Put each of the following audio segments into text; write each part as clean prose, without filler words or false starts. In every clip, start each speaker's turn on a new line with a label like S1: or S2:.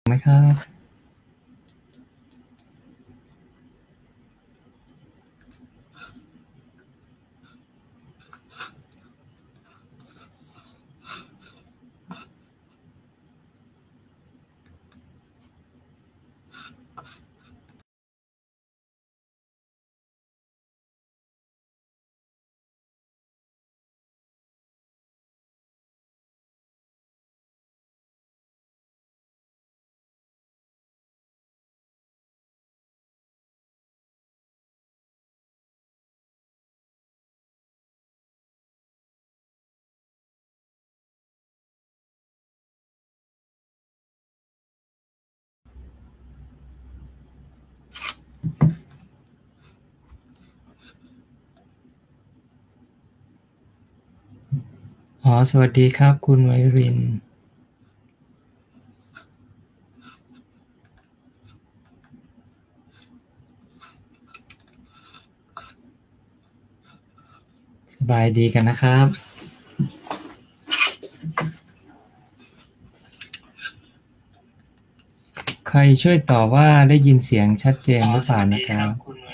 S1: ไหมครับสวัสดีครับคุณไวรินสบายดีกันนะครับใครช่วยตอบว่าได้ยินเสียงชัดเจนหรือเปล่านะครับ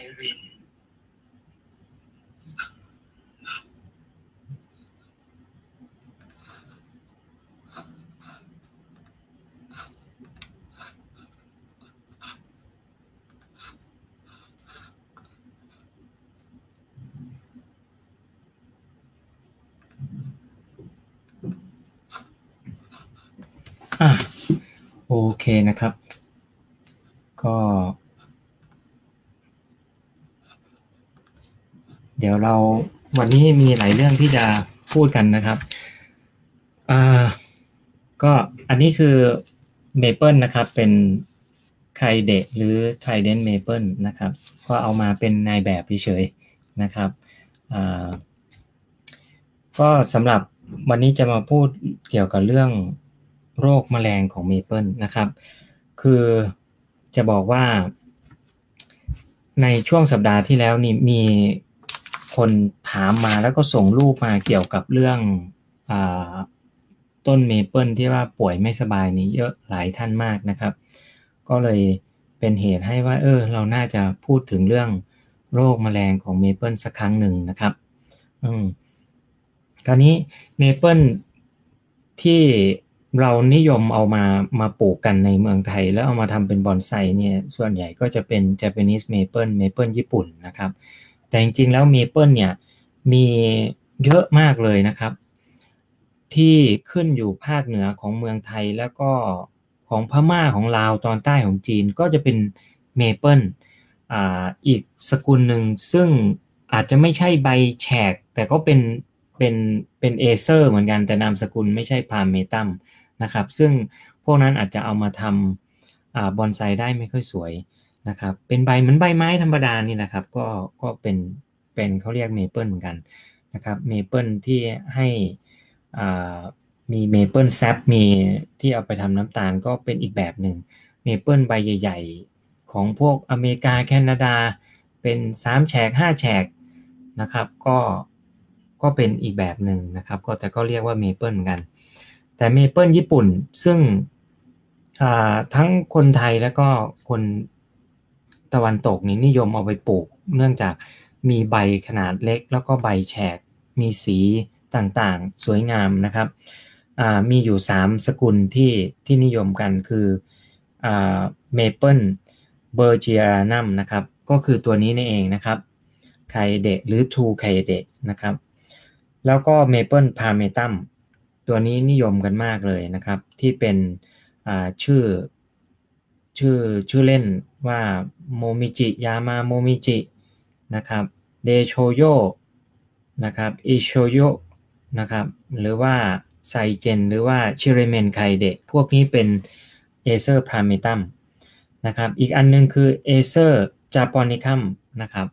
S1: โอเคนะครับก็เดี๋ยวเราวันนี้มีหลายเรื่องที่จะพูดกันนะครับก็อันนี้คือเมเปิลนะครับเป็นไคเดะหรือไทเดนเมเปิลนะครับก็เอามาเป็นนายแบบเฉยๆนะครับก็สำหรับวันนี้จะมาพูดเกี่ยวกับเรื่องโรคแมลงของเมเปิลนะครับคือจะบอกว่าในช่วงสัปดาห์ที่แล้วนี่มีคนถามมาแล้วก็ส่งรูปมาเกี่ยวกับเรื่องต้นเมเปิลที่ว่าป่วยไม่สบายนี้เยอะหลายท่านมากนะครับก็เลยเป็นเหตุให้ว่าเราน่าจะพูดถึงเรื่องโรคแมลงของเมเปิลสักครั้งหนึ่งนะครับคราวนี้เมเปิลที่เรานิยมเอามาปลูกกันในเมืองไทยแล้วเอามาทำเป็นบอนไซเนี่ยส่วนใหญ่ก็จะเป็น Japanese Maple ญี่ปุ่นนะครับแต่จริงๆแล้วเมเปิลเนี่ยมีเยอะมากเลยนะครับที่ขึ้นอยู่ภาคเหนือของเมืองไทยแล้วก็ของพม่าของลาวตอนใต้ของจีนก็จะเป็นเมเปิลอีกสกุลหนึ่งซึ่งอาจจะไม่ใช่ใบแฉกแต่ก็เป็นเอเซอร์เหมือนกันแต่นามสกุลไม่ใช่พาเมตัมนะครับซึ่งพวกนั้นอาจจะเอามาทำบอนไซได้ไม่ค่อยสวยนะครับเป็นใบเหมือนใบไม้ธรรมดานี่นะครับก็เป็นเขาเรียกเมเปิลเหมือนกันนะครับเมเปิลที่ให้มีเมเปิลแซปมีที่เอาไปทำน้ำตาลก็เป็นอีกแบบหนึ่งเมเปิลใบใหญ่ๆของพวกอเมริกาแคนาดาเป็น3แฉก5แฉกนะครับก็เป็นอีกแบบหนึ่งนะครับแต่ก็เรียกว่าเมเปิลเหมือนกันแต่เมเปิลญี่ปุ่นซึ่งทั้งคนไทยแล้วก็คนตะวันตกนี่นิยมเอาไปปลูกเนื่องจากมีใบขนาดเล็กแล้วก็ใบแฉกมีสีต่างๆสวยงามนะครับมีอยู่3สกุลที่นิยมกันคือเมเปิลเบอร์เจียนัมนะครับก็คือตัวนี้นี่เองนะครับไคเดะหรือทูไคเดะนะครับแล้วก็เมเปิลพาเมตัมตัวนี้นิยมกันมากเลยนะครับที่เป็นชื่อชื่อเล่นว่าโมมิจิยามาโมมิจินะครับเดโชโยนะครับอิโชโยนะครับหรือว่าไซเจนหรือว่าชิเรเมนไคเดะพวกนี้เป็นเอเซอร์พาเมตัมนะครับอีกอันนึงคือเอเซอร์จาปอนิคัมนะครับ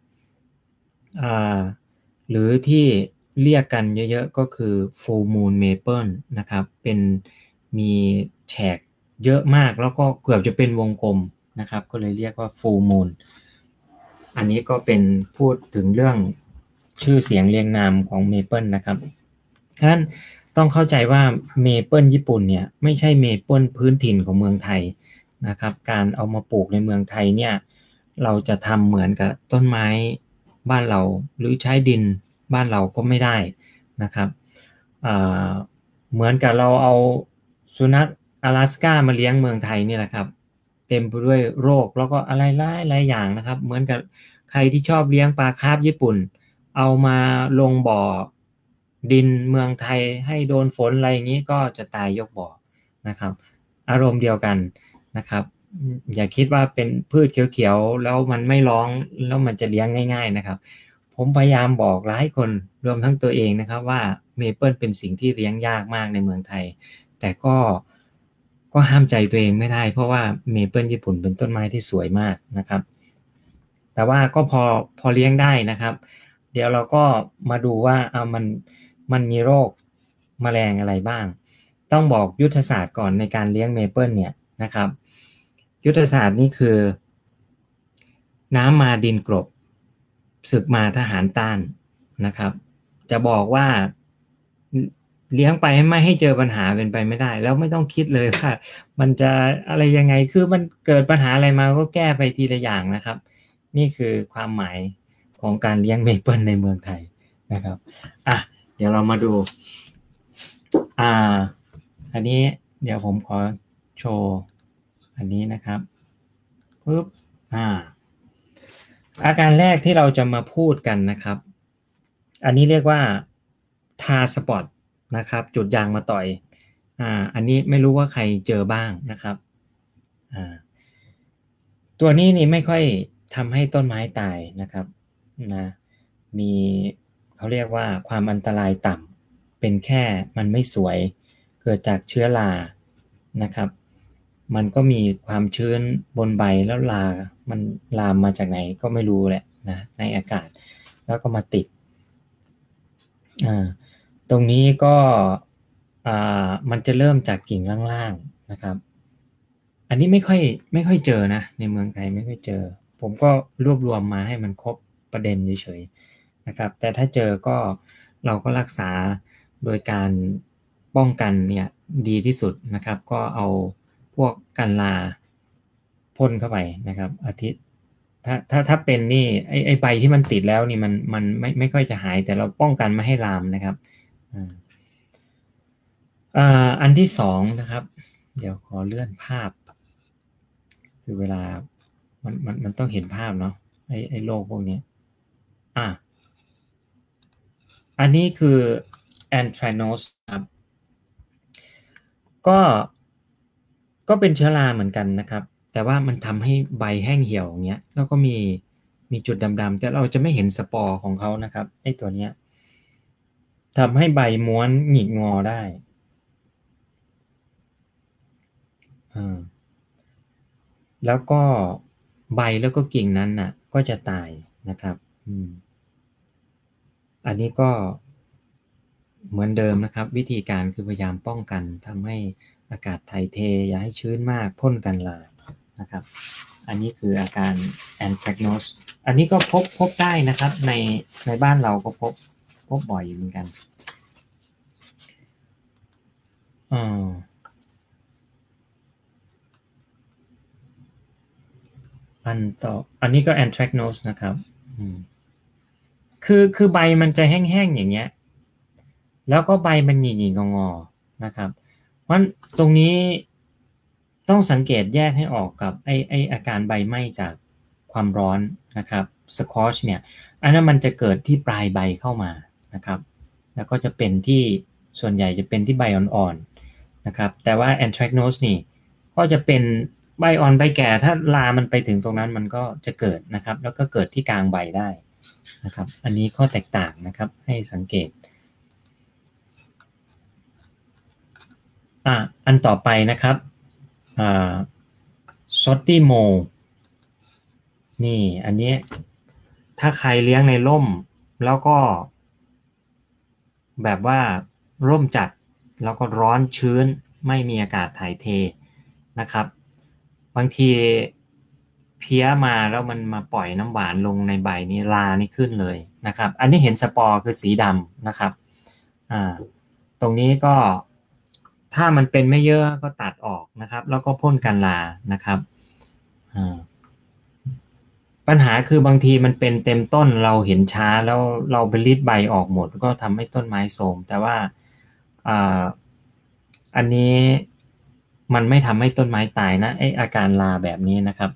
S1: หรือที่เรียกกันเยอะๆก็คือ Full Moon Maple นะครับเป็นมีแฉกเยอะมากแล้วก็เกือบจะเป็นวงกลมนะครับก็เลยเรียกว่า Full Moon อันนี้ก็เป็นพูดถึงเรื่องชื่อเสียงเรียงนามของเมเปิลนะครับฉะนั้นต้องเข้าใจว่าเมเปิลญี่ปุ่นเนี่ยไม่ใช่เมเปิลพื้นถิ่นของเมืองไทยนะครับการเอามาปลูกในเมืองไทยเนี่ยเราจะทำเหมือนกับต้นไม้บ้านเราหรือใช้ดินบ้านเราก็ไม่ได้นะครับเหมือนกับเราเอาสุนัข阿拉斯ก้ามาเลี้ยงเมืองไทยนี่แหละครับเต็มไปด้วยโรคแล้วก็อะไรหลายอย่างนะครับเหมือนกับใครที่ชอบเลี้ยงปลาคาร์ฟญี่ปุ่นเอามาลงบ่อดินเมืองไทยให้โดนฝนอะไรอย่างนี้ก็จะตายยกบ่อนะครับอารมณ์เดียวกันนะครับอย่าคิดว่าเป็นพืชเขียวๆแล้วมันไม่ร้องแล้วมันจะเลี้ยงง่ายๆนะครับผมพยายามบอกหลายคนรวมทั้งตัวเองนะครับว่าเมเปิลเป็นสิ่งที่เลี้ยงยากมากในเมืองไทยแต่ก็ห้ามใจตัวเองไม่ได้เพราะว่าเมเปิลญี่ปุ่นเป็นต้นไม้ที่สวยมากนะครับแต่ว่าก็พอเลี้ยงได้นะครับเดี๋ยวเราก็มาดูว่ามันมีโรคแมลงอะไรบ้างต้องบอกยุทธศาสตร์ก่อนในการเลี้ยงเมเปิลเนี่ยนะครับยุทธศาสตร์นี่คือน้ำมาดินกรบศึกมาทหารต้านนะครับจะบอกว่าเลี้ยงไปไม่ให้เจอปัญหาเป็นไปไม่ได้แล้วไม่ต้องคิดเลยว่ามันจะอะไรยังไงคือมันเกิดปัญหาอะไรมาก็แก้ไปทีละอย่างนะครับนี่คือความหมายของการเลี้ยงเมเปิลในเมืองไทยนะครับเดี๋ยวเรามาดูอันนี้เดี๋ยวผมขอโชว์อันนี้นะครับปึ๊บอาการแรกที่เราจะมาพูดกันนะครับอันนี้เรียกว่าทาสปอตนะครับจุดยางมาต่อยอันนี้ไม่รู้ว่าใครเจอบ้างนะครับตัวนี้นี่ไม่ค่อยทำให้ต้นไม้ตายนะครับนะมีเขาเรียกว่าความอันตรายต่ำเป็นแค่มันไม่สวยเกิดจากเชื้อรานะครับมันก็มีความชื้นบนใบแล้วมันลามมาจากไหนก็ไม่รู้แหละนะในอากาศแล้วก็มาติดตรงนี้ก็มันจะเริ่มจากกิ่งล่างๆนะครับอันนี้ไม่ค่อยเจอนะในเมืองไทยไม่ค่อยเจอผมก็รวบรวมมาให้มันครบประเด็นเฉยๆนะครับแต่ถ้าเจอก็เราก็รักษาโดยการป้องกันเนี่ยดีที่สุดนะครับก็เอาพวกกันราพ่นเข้าไปนะครับอาทิตย์ถ้าเป็นนี่ไอใบที่มันติดแล้วนี่มันไม่ค่อยจะหายแต่เราป้องกันไม่ให้ลามนะครับอันที่สองนะครับเดี๋ยวขอเลื่อนภาพคือเวลามันต้องเห็นภาพเนาะไอโลกพวกนี้อันนี้คือ anthracnose ครับก็เป็นเชื้อราเหมือนกันนะครับแต่ว่ามันทำให้ใบแห้งเหี่ยวอย่างเงี้ยแล้วก็มีจุดดำๆแต่เราจะไม่เห็นสปอร์ของเขานะครับไอตัวเนี้ยทำให้ใบม้วนหงิกงอได้แล้วก็ใบแล้วก็กิ่งนั้นน่ะก็จะตายนะครับอันนี้ก็เหมือนเดิมนะครับวิธีการคือพยายามป้องกันทำให้อากาศถ่ายเทอย่าให้ชื้นมากพ่นกันรานะครับอันนี้คืออาการ anthracnose อันนี้ก็พบได้นะครับในบ้านเราก็พบบ่อยเหมือนกันอันนี้ก็ anthracnose นะครับคือใบมันจะแห้งๆอย่างเงี้ยแล้วก็ใบมันหงิกๆงอๆนะครับเพราะตรงนี้ต้องสังเกตแยกให้ออกกับไออาการใบไหม้จากความร้อนนะครับสควอชเนี่ยอันนั้นมันจะเกิดที่ปลายใบเข้ามานะครับแล้วก็จะเป็นที่ส่วนใหญ่จะเป็นที่ใบอ่อนๆนะครับแต่ว่า anthracnose นี่ก็จะเป็นใบอ่อนใบแก่ถ้าลามันไปถึงตรงนั้นมันก็จะเกิดนะครับแล้วก็เกิดที่กลางใบได้นะครับอันนี้ข้อแตกต่างนะครับให้สังเกตอันต่อไปนะครับซอตตี้โมนี่อันนี้ถ้าใครเลี้ยงในร่มแล้วก็แบบว่าร่มจัดแล้วก็ร้อนชื้นไม่มีอากาศถ่ายเทนะครับบางทีเพี้ยมาแล้วมันมาปล่อยน้ำหวานลงในใบนี่รานี่ขึ้นเลยนะครับอันนี้เห็นสปอร์คือสีดำนะครับตรงนี้ก็ถ้ามันเป็นไม่เยอะก็ตัดออกนะครับแล้วก็พ่นกันรานะครับปัญหาคือบางทีมันเป็นเต็มต้นเราเห็นช้าแล้วเราไปรีดใบออกหมดก็ทำให้ต้นไม้โทรมแต่ว่าอันนี้มันไม่ทำให้ต้นไม้ตายนะไออาการราแบบนี้นะครับ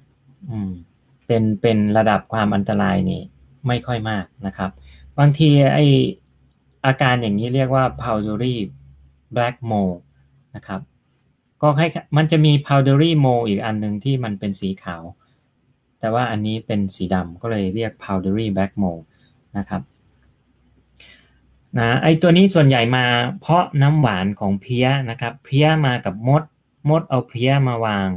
S1: เป็นระดับความอันตรายนี่ไม่ค่อยมากนะครับบางทีไออาการอย่างนี้เรียกว่า powdery black mold นะครับก็ให้มันจะมี powdery mold อีกอันหนึ่งที่มันเป็นสีขาวแต่ว่าอันนี้เป็นสีดำก็เลยเรียก powdery black mold นะครับไอตัวนี้ส่วนใหญ่มาเพราะน้ำหวานของเพี้ยนะครับเพี้ยมากับมดเอาเพี้ยมาวาง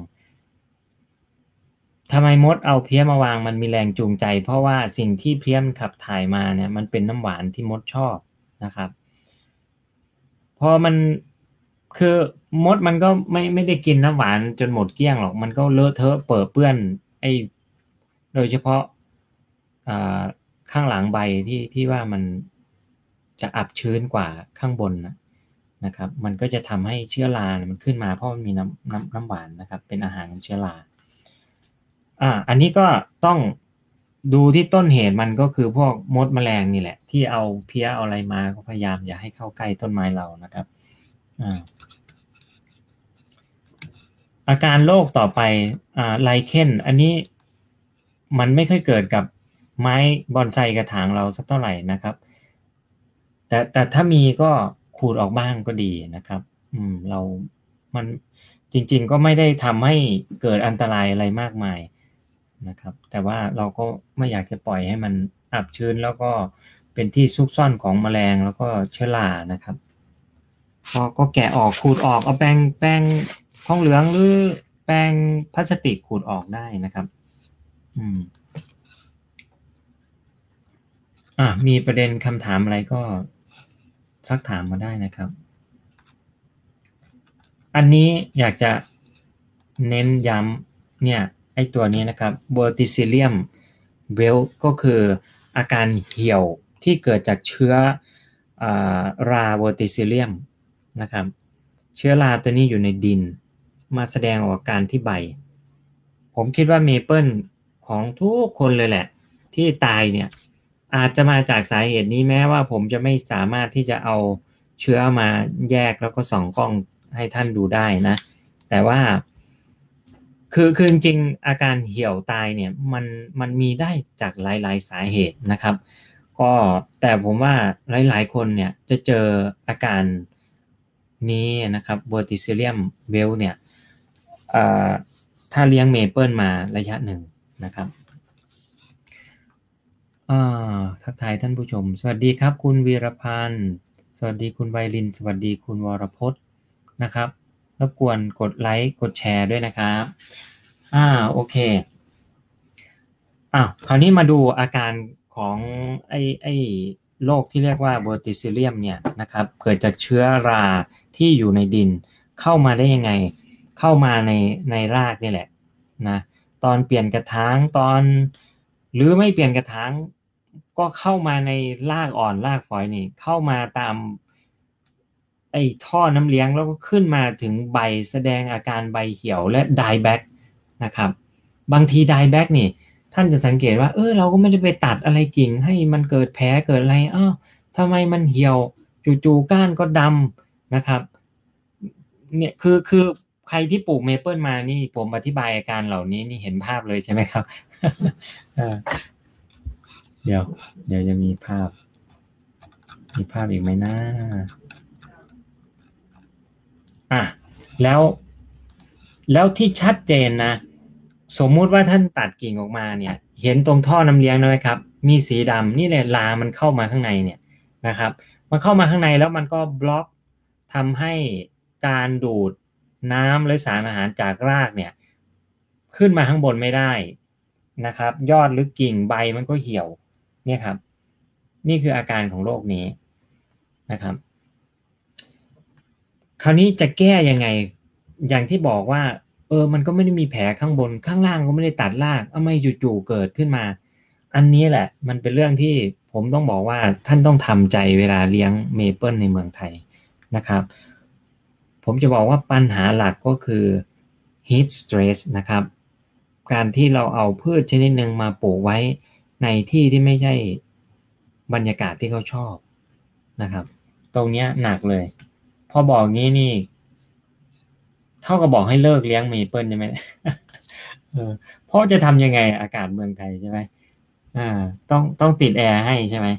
S1: ทำไมมดเอาเพี้ยมาวางมันมีแรงจูงใจเพราะว่าสิ่งที่เพี้ยมันขับถ่ายมาเนี่ยมันเป็นน้ำหวานที่มดชอบนะครับพอมันคือมดมันก็ไม่ได้กินน้ำหวานจนหมดเกลี้ยงหรอกมันก็เลอะเทอะเปื้อนไอโดยเฉพาะข้างหลังใบที่ว่ามันจะอับชื้นกว่าข้างบนนะครับมันก็จะทำให้เชื้อรามันขึ้นมาเพราะมันมีน้ำหวานนะครับเป็นอาหารของเชื้อราอันนี้ก็ต้องดูที่ต้นเหตุมันก็คือพวกมดแมลงนี่แหละที่เอาเพี้ยเอาอะไรมาก็พยายามอย่าให้เข้าใกล้ต้นไม้เรานะครับอาการโรคต่อไปไลเคนอันนี้มันไม่ค่อยเกิดกับไม้บอนไซกระถางเราสักเท่าไหร่นะครับแต่ถ้ามีก็ขูดออกบ้างก็ดีนะครับมันจริงๆก็ไม่ได้ทำให้เกิดอันตรายอะไรมากมายนะครับแต่ว่าเราก็ไม่อยากจะปล่อยให้มันอับชื้นแล้วก็เป็นที่ซุกซ่อนของแมลงแล้วก็เชื้อรานะครับก็แกะออกขูดออกเอาแป้งทองเหลืองหรือแป้งพลาสติกขูดออกได้นะครับมีประเด็นคำถามอะไรก็ทักถามมาได้นะครับอันนี้อยากจะเน้นย้ำเนี่ยไอตัวนี้นะครับ verticillium wilt ก็คืออาการเหี่ยวที่เกิดจากเชื้อรา verticillium นะครับเชื้อราตัวนี้อยู่ในดินมาแสดงออกอาการที่ใบผมคิดว่าเมเปิลของทุกคนเลยแหละที่ตายเนี่ยอาจจะมาจากสาเหตุนี้แม้ว่าผมจะไม่สามารถที่จะเอาเชื้อมาแยกแล้วก็ส่องกล้องให้ท่านดูได้นะแต่ว่าคือจริงๆอาการเหี่ยวตายเนี่ยมันมีได้จากหลายๆสาเหตุนะครับก็แต่ผมว่าหลายๆคนเนี่ยจะเจออาการนี้นะครับ verticillium wilt เนี่ยถ้าเลี้ยงเมเปิลมาระยะหนึ่งนะครับทักทายท่านผู้ชมสวัสดีครับคุณวีรพันธ์สวัสดีคุณไวรินสวัสดีคุณวรพจน์นะครับรบกวนกดไลค์กดแชร์ด้วยนะครับโอเคคราวนี้มาดูอาการของไอ้โรคที่เรียกว่า verticillium เนี่ยนะครับเกิดจากเชื้อราที่อยู่ในดินเข้ามาได้ยังไงเข้ามาในรากนี่แหละนะตอนเปลี่ยนกระถางหรือไม่เปลี่ยนกระถางก็เข้ามาในรากอ่อนรากฝอยนี่เข้ามาตามไอ้ท่อน้ำเลี้ยงแล้วก็ขึ้นมาถึงใบแสดงอาการใบเหี่ยวและ die back นะครับบางที die back นี่ท่านจะสังเกตว่าเราก็ไม่ได้ไปตัดอะไรกิ่งให้มันเกิดแผลเกิดอะไรทำไมมันเหี่ยวจู่ๆก้านก็ดำนะครับเนี่ยคือใครที่ปลูกเมเปิลมานี่ผมอธิบายอาการเหล่านี้นี่เห็นภาพเลยใช่ไหมครับ เดี๋ยวจะมีภาพอีกไหมนะแล้วที่ชัดเจนนะสมมุติว่าท่านตัดกิ่งออกมาเนี่ยเห็นตรงท่อน้ำเลี้ยงไหมครับมีสีดำนี่แหละรามันเข้ามาข้างในเนี่ยนะครับมันเข้ามาข้างในแล้วมันก็บล็อกทำให้การดูดน้ำหรือสารอาหารจากรากเนี่ยขึ้นมาข้างบนไม่ได้นะครับยอดหรือกิ่งใบมันก็เหี่ยวเนี่ยครับนี่คืออาการของโรคนี้นะครับคราวนี้จะแก้ยังไงอย่างที่บอกว่ามันก็ไม่ได้มีแผลข้างบนข้างล่างก็ไม่ได้ตัดรากไม่จู่ๆเกิดขึ้นมาอันนี้แหละมันเป็นเรื่องที่ผมต้องบอกว่าท่านต้องทำใจเวลาเลี้ยงเมเปิลในเมืองไทยนะครับผมจะบอกว่าปัญหาหลักก็คือ heat stress นะครับการที่เราเอาพืชชนิดหนึ่งมาปลูกไว้ในที่ที่ไม่ใช่บรรยากาศที่เขาชอบนะครับตรงนี้หนักเลยพอบอกงี้นี่เท่ากับบอกให้เลิกเลี้ยงเมเปิลใช่ไหม เพราะจะทำยังไงอากาศเมืองไทยใช่ไหมต้องติดแอร์ให้ใช่ไหม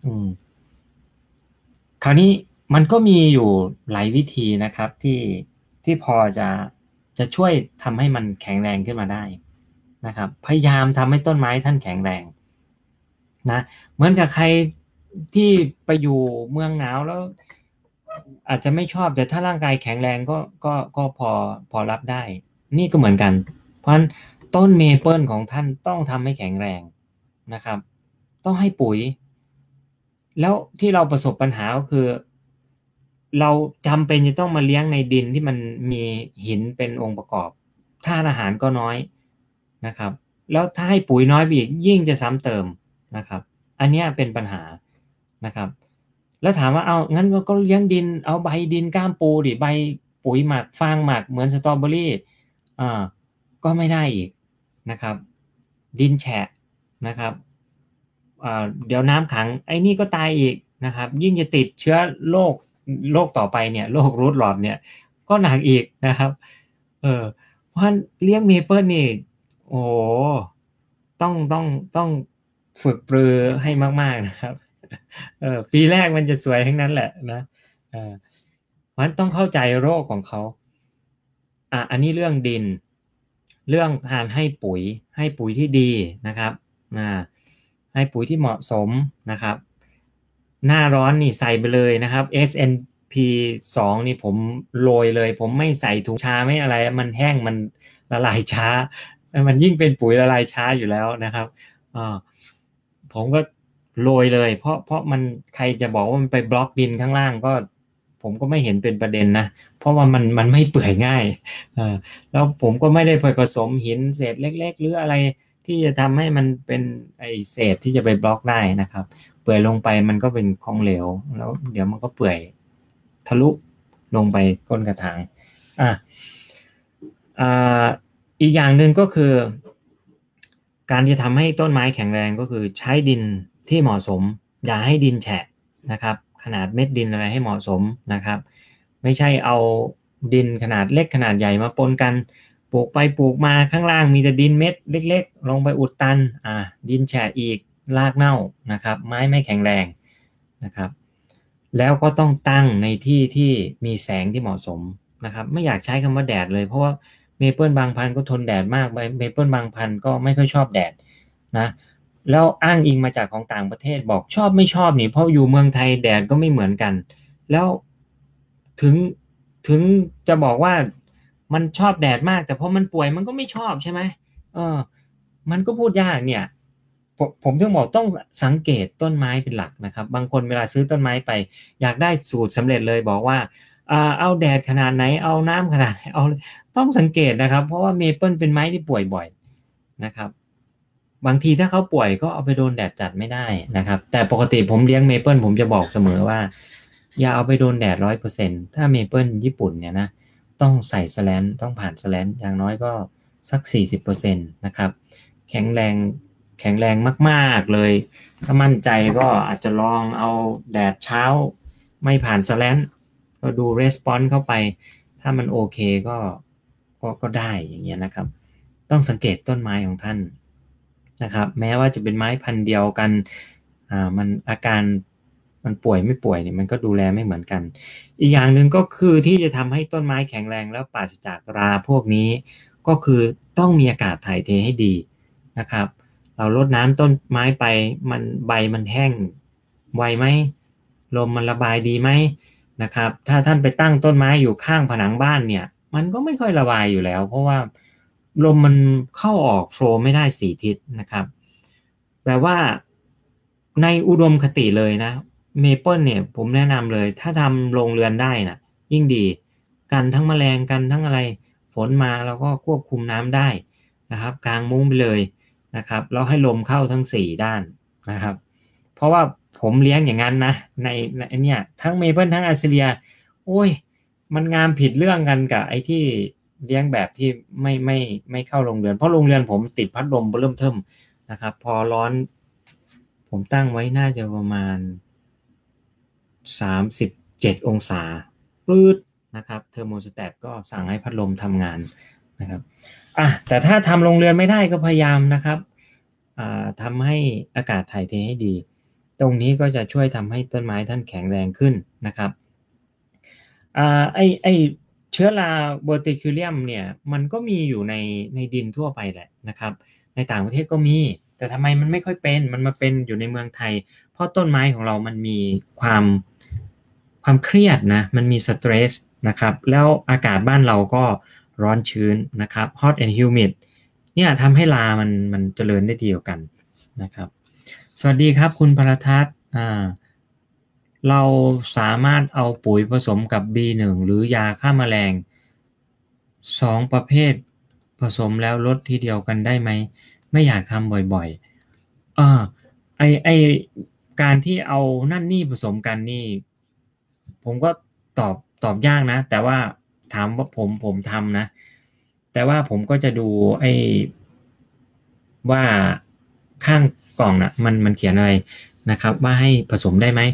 S1: คราวนี้มันก็มีอยู่หลายวิธีนะครับที่พอจะช่วยทำให้มันแข็งแรงขึ้นมาได้นะครับพยายามทำให้ต้นไม้ท่านแข็งแรงนะเหมือนกับใครที่ไปอยู่เมืองหนาวแล้วอาจจะไม่ชอบแต่ถ้าร่างกายแข็งแรงก็พอรับได้นี่ก็เหมือนกันเพราะฉะนั้นต้นเมเปิลของท่านต้องทำให้แข็งแรงนะครับต้องให้ปุ๋ยแล้วที่เราประสบปัญหาก็คือเราจำเป็นจะต้องมาเลี้ยงในดินที่มันมีหินเป็นองค์ประกอบธาตุอาหารก็น้อยนะครับแล้วถ้าให้ปุ๋ยน้อยไปอีกยิ่งจะซ้ำเติมนะครับอันนี้เป็นปัญหานะครับแล้วถามว่าเอางั้นก็เลี้ยงดินเอาใบดินก้ามปูดิใบปุ๋ยหมักฟางหมักเหมือนสตรอเบอรี่ก็ไม่ได้อีกนะครับดินแฉะนะครับเดี๋ยวน้ำขังไอ้นี่ก็ตายอีกนะครับยิ่งจะติดเชื้อโรคต่อไปเนี่ยโรครูทรอตเนี่ยก็หนักอีกนะครับเพราะฉะนั้นเลี้ยงเมเปิลนี่โอ้ต้องฝึกปรือให้มากๆนะครับปีแรกมันจะสวยทั้งนั้นแหละนะมันต้องเข้าใจโรคของเขาอันนี้เรื่องดินเรื่องการให้ปุ๋ยที่ดีนะครับให้ปุ๋ยที่เหมาะสมนะครับหน้าร้อนนี่ใส่ไปเลยนะครับ SNP 2นี่ผมโรยเลยผมไม่ใส่ถุงชาไม่อะไรมันแห้งมันละลายช้ามันยิ่งเป็นปุ๋ยละลายช้าอยู่แล้วนะครับผมก็โรยเลยเพราะมันใครจะบอกว่ามันไปบล็อกดินข้างล่างก็ผมก็ไม่เห็นเป็นประเด็นนะเพราะว่ามันไม่เปื่อยง่ายแล้วผมก็ไม่ได้ไปผสมหินเศษเล็กๆหรืออะไรที่จะทำให้มันเป็นไอเศษที่จะไปบล็อกได้นะครับเปื่อยลงไปมันก็เป็นของเหลวแล้วเดี๋ยวมันก็เปื่อยทะลุลงไปก้นกระถางอีกอย่างหนึ่งก็คือการที่ทำให้ต้นไม้แข็งแรงก็คือใช้ดินที่เหมาะสมอย่าให้ดินแฉะนะครับขนาดเม็ดดินอะไรให้เหมาะสมนะครับไม่ใช่เอาดินขนาดเล็กขนาดใหญ่มาปนกันปลูกไปปลูกมาข้างล่างมีแต่ดินเม็ดเล็กๆลงไปอุดตันดินแฉะอีกรากเน่านะครับไม้ไม่แข็งแรงนะครับแล้วก็ต้องตั้งในที่ที่มีแสงที่เหมาะสมนะครับไม่อยากใช้คำว่าแดดเลยเพราะว่าเมเปิลบางพันธุ์ก็ทนแดดมากเมเปิลบางพันธุ์ก็ไม่ค่อยชอบแดดนะแล้วอ้างอิงมาจากของต่างประเทศบอกชอบไม่ชอบนี่เพราะอยู่เมืองไทยแดดก็ไม่เหมือนกันแล้วถึงจะบอกว่ามันชอบแดดมากแต่พอมันป่วยมันก็ไม่ชอบใช่ไหมมันก็พูดยากเนี่ยผมถึงบอกต้องสังเกตต้นไม้เป็นหลักนะครับบางคนเวลาซื้อต้นไม้ไปอยากได้สูตรสำเร็จเลยบอกว่าเอาแดดขนาดไหนเอาน้ำขนาดไหนเอาต้องสังเกตนะครับเพราะว่าเมเปิลเป็นไม้ที่ป่วยบ่อยนะครับบางทีถ้าเขาป่วยก็เอาไปโดนแดดจัดไม่ได้นะครับแต่ปกติผมเลี้ยงเมเปิลผมจะบอกเสมอว่าอย่าเอาไปโดนแดด100%ถ้าเมเปิลญี่ปุ่นเนี่ยนะต้องใส่สแลนต้องผ่านสแลนอย่างน้อยก็สัก 40% นะครับแข็งแรงมากๆเลยถ้ามั่นใจก็อาจจะลองเอาแดดเช้าไม่ผ่านสแลนก็ดูรีสปอนส์เข้าไปถ้ามันโอเคก็ได้อย่างเงี้ยนะครับต้องสังเกตต้นไม้ของท่านนะครับแม้ว่าจะเป็นไม้พันธุ์เดียวกันมันอาการมันป่วยไม่ป่วยเนี่ยมันก็ดูแลไม่เหมือนกันอีกอย่างหนึ่งก็คือที่จะทำให้ต้นไม้แข็งแรงแล้วปราศจากราพวกนี้ก็คือต้องมีอากาศถ่ายเทให้ดีนะครับเรารดน้ำต้นไม้ไปใบมันแห้งไวไหมลมมันระบายดีไหมนะครับถ้าท่านไปตั้งต้นไม้อยู่ข้างผนังบ้านเนี่ยมันก็ไม่ค่อยระบายอยู่แล้วเพราะว่าลมมันเข้าออกโฟลว์ไม่ได้4ทิศนะครับแปลว่าในอุดมคติเลยนะเมเปิลเนี่ยผมแนะนำเลยถ้าทำโรงเรือนได้นะยิ่งดีกันทั้งแมลงกันทั้งอะไรฝนมาเราก็ควบคุมน้ำได้นะครับกางมุ้งไปเลยนะครับแล้วให้ลมเข้าทั้ง4ด้านนะครับเพราะว่าผมเลี้ยงอย่างนั้นนะในเนี่ยทั้งเมเปิลทั้งอาซิเลียโอ้ยมันงามผิดเรื่องกันกับไอ้ที่เลี้ยงแบบที่ไม่เข้าโรงเรือนเพราะโรงเรือนผมติดพัดลมเริ่มเทิมนะครับพอร้อนผมตั้งไว้น่าจะประมาณ37องศาปื๊ดนะครับเทอร์โมสแตทก็สั่งให้พัดลมทำงานนะครับแต่ถ้าทำโรงเรือนไม่ได้ก็พยายามนะครับทำให้อากาศถ่ายเทให้ดีตรงนี้ก็จะช่วยทำให้ต้นไม้ท่านแข็งแรงขึ้นนะครับไอเชื้อราเวอร์ติคิเลียมเนี่ยมันก็มีอยู่ในดินทั่วไปแหละนะครับในต่างประเทศก็มีแต่ทำไมมันไม่ค่อยเป็นมันมาเป็นอยู่ในเมืองไทยเพราะต้นไม้ของเรามันมีความเครียดนะมันมีสเตรสนะครับแล้วอากาศบ้านเราก็ร้อนชื้นนะครับ hot and humid เนี่ยทำให้รามันเจริญได้ดีกว่ากันนะครับสวัสดีครับคุณพรทัศน์เราสามารถเอาปุ๋ยผสมกับ B1 หรือยาฆ่าแมลง2ประเภทผสมแล้วลดทีเดียวกันได้ไหมไม่อยากทำบ่อยๆไอการที่เอานั่นนี่ผสมกันนี่ผมก็ตอบยากนะแต่ว่าถามว่าผมทำนะแต่ว่าผมก็จะดูว่าข้างกล่องนะมันเขียนอะไรนะครับว่าให้ผสมได้ไหม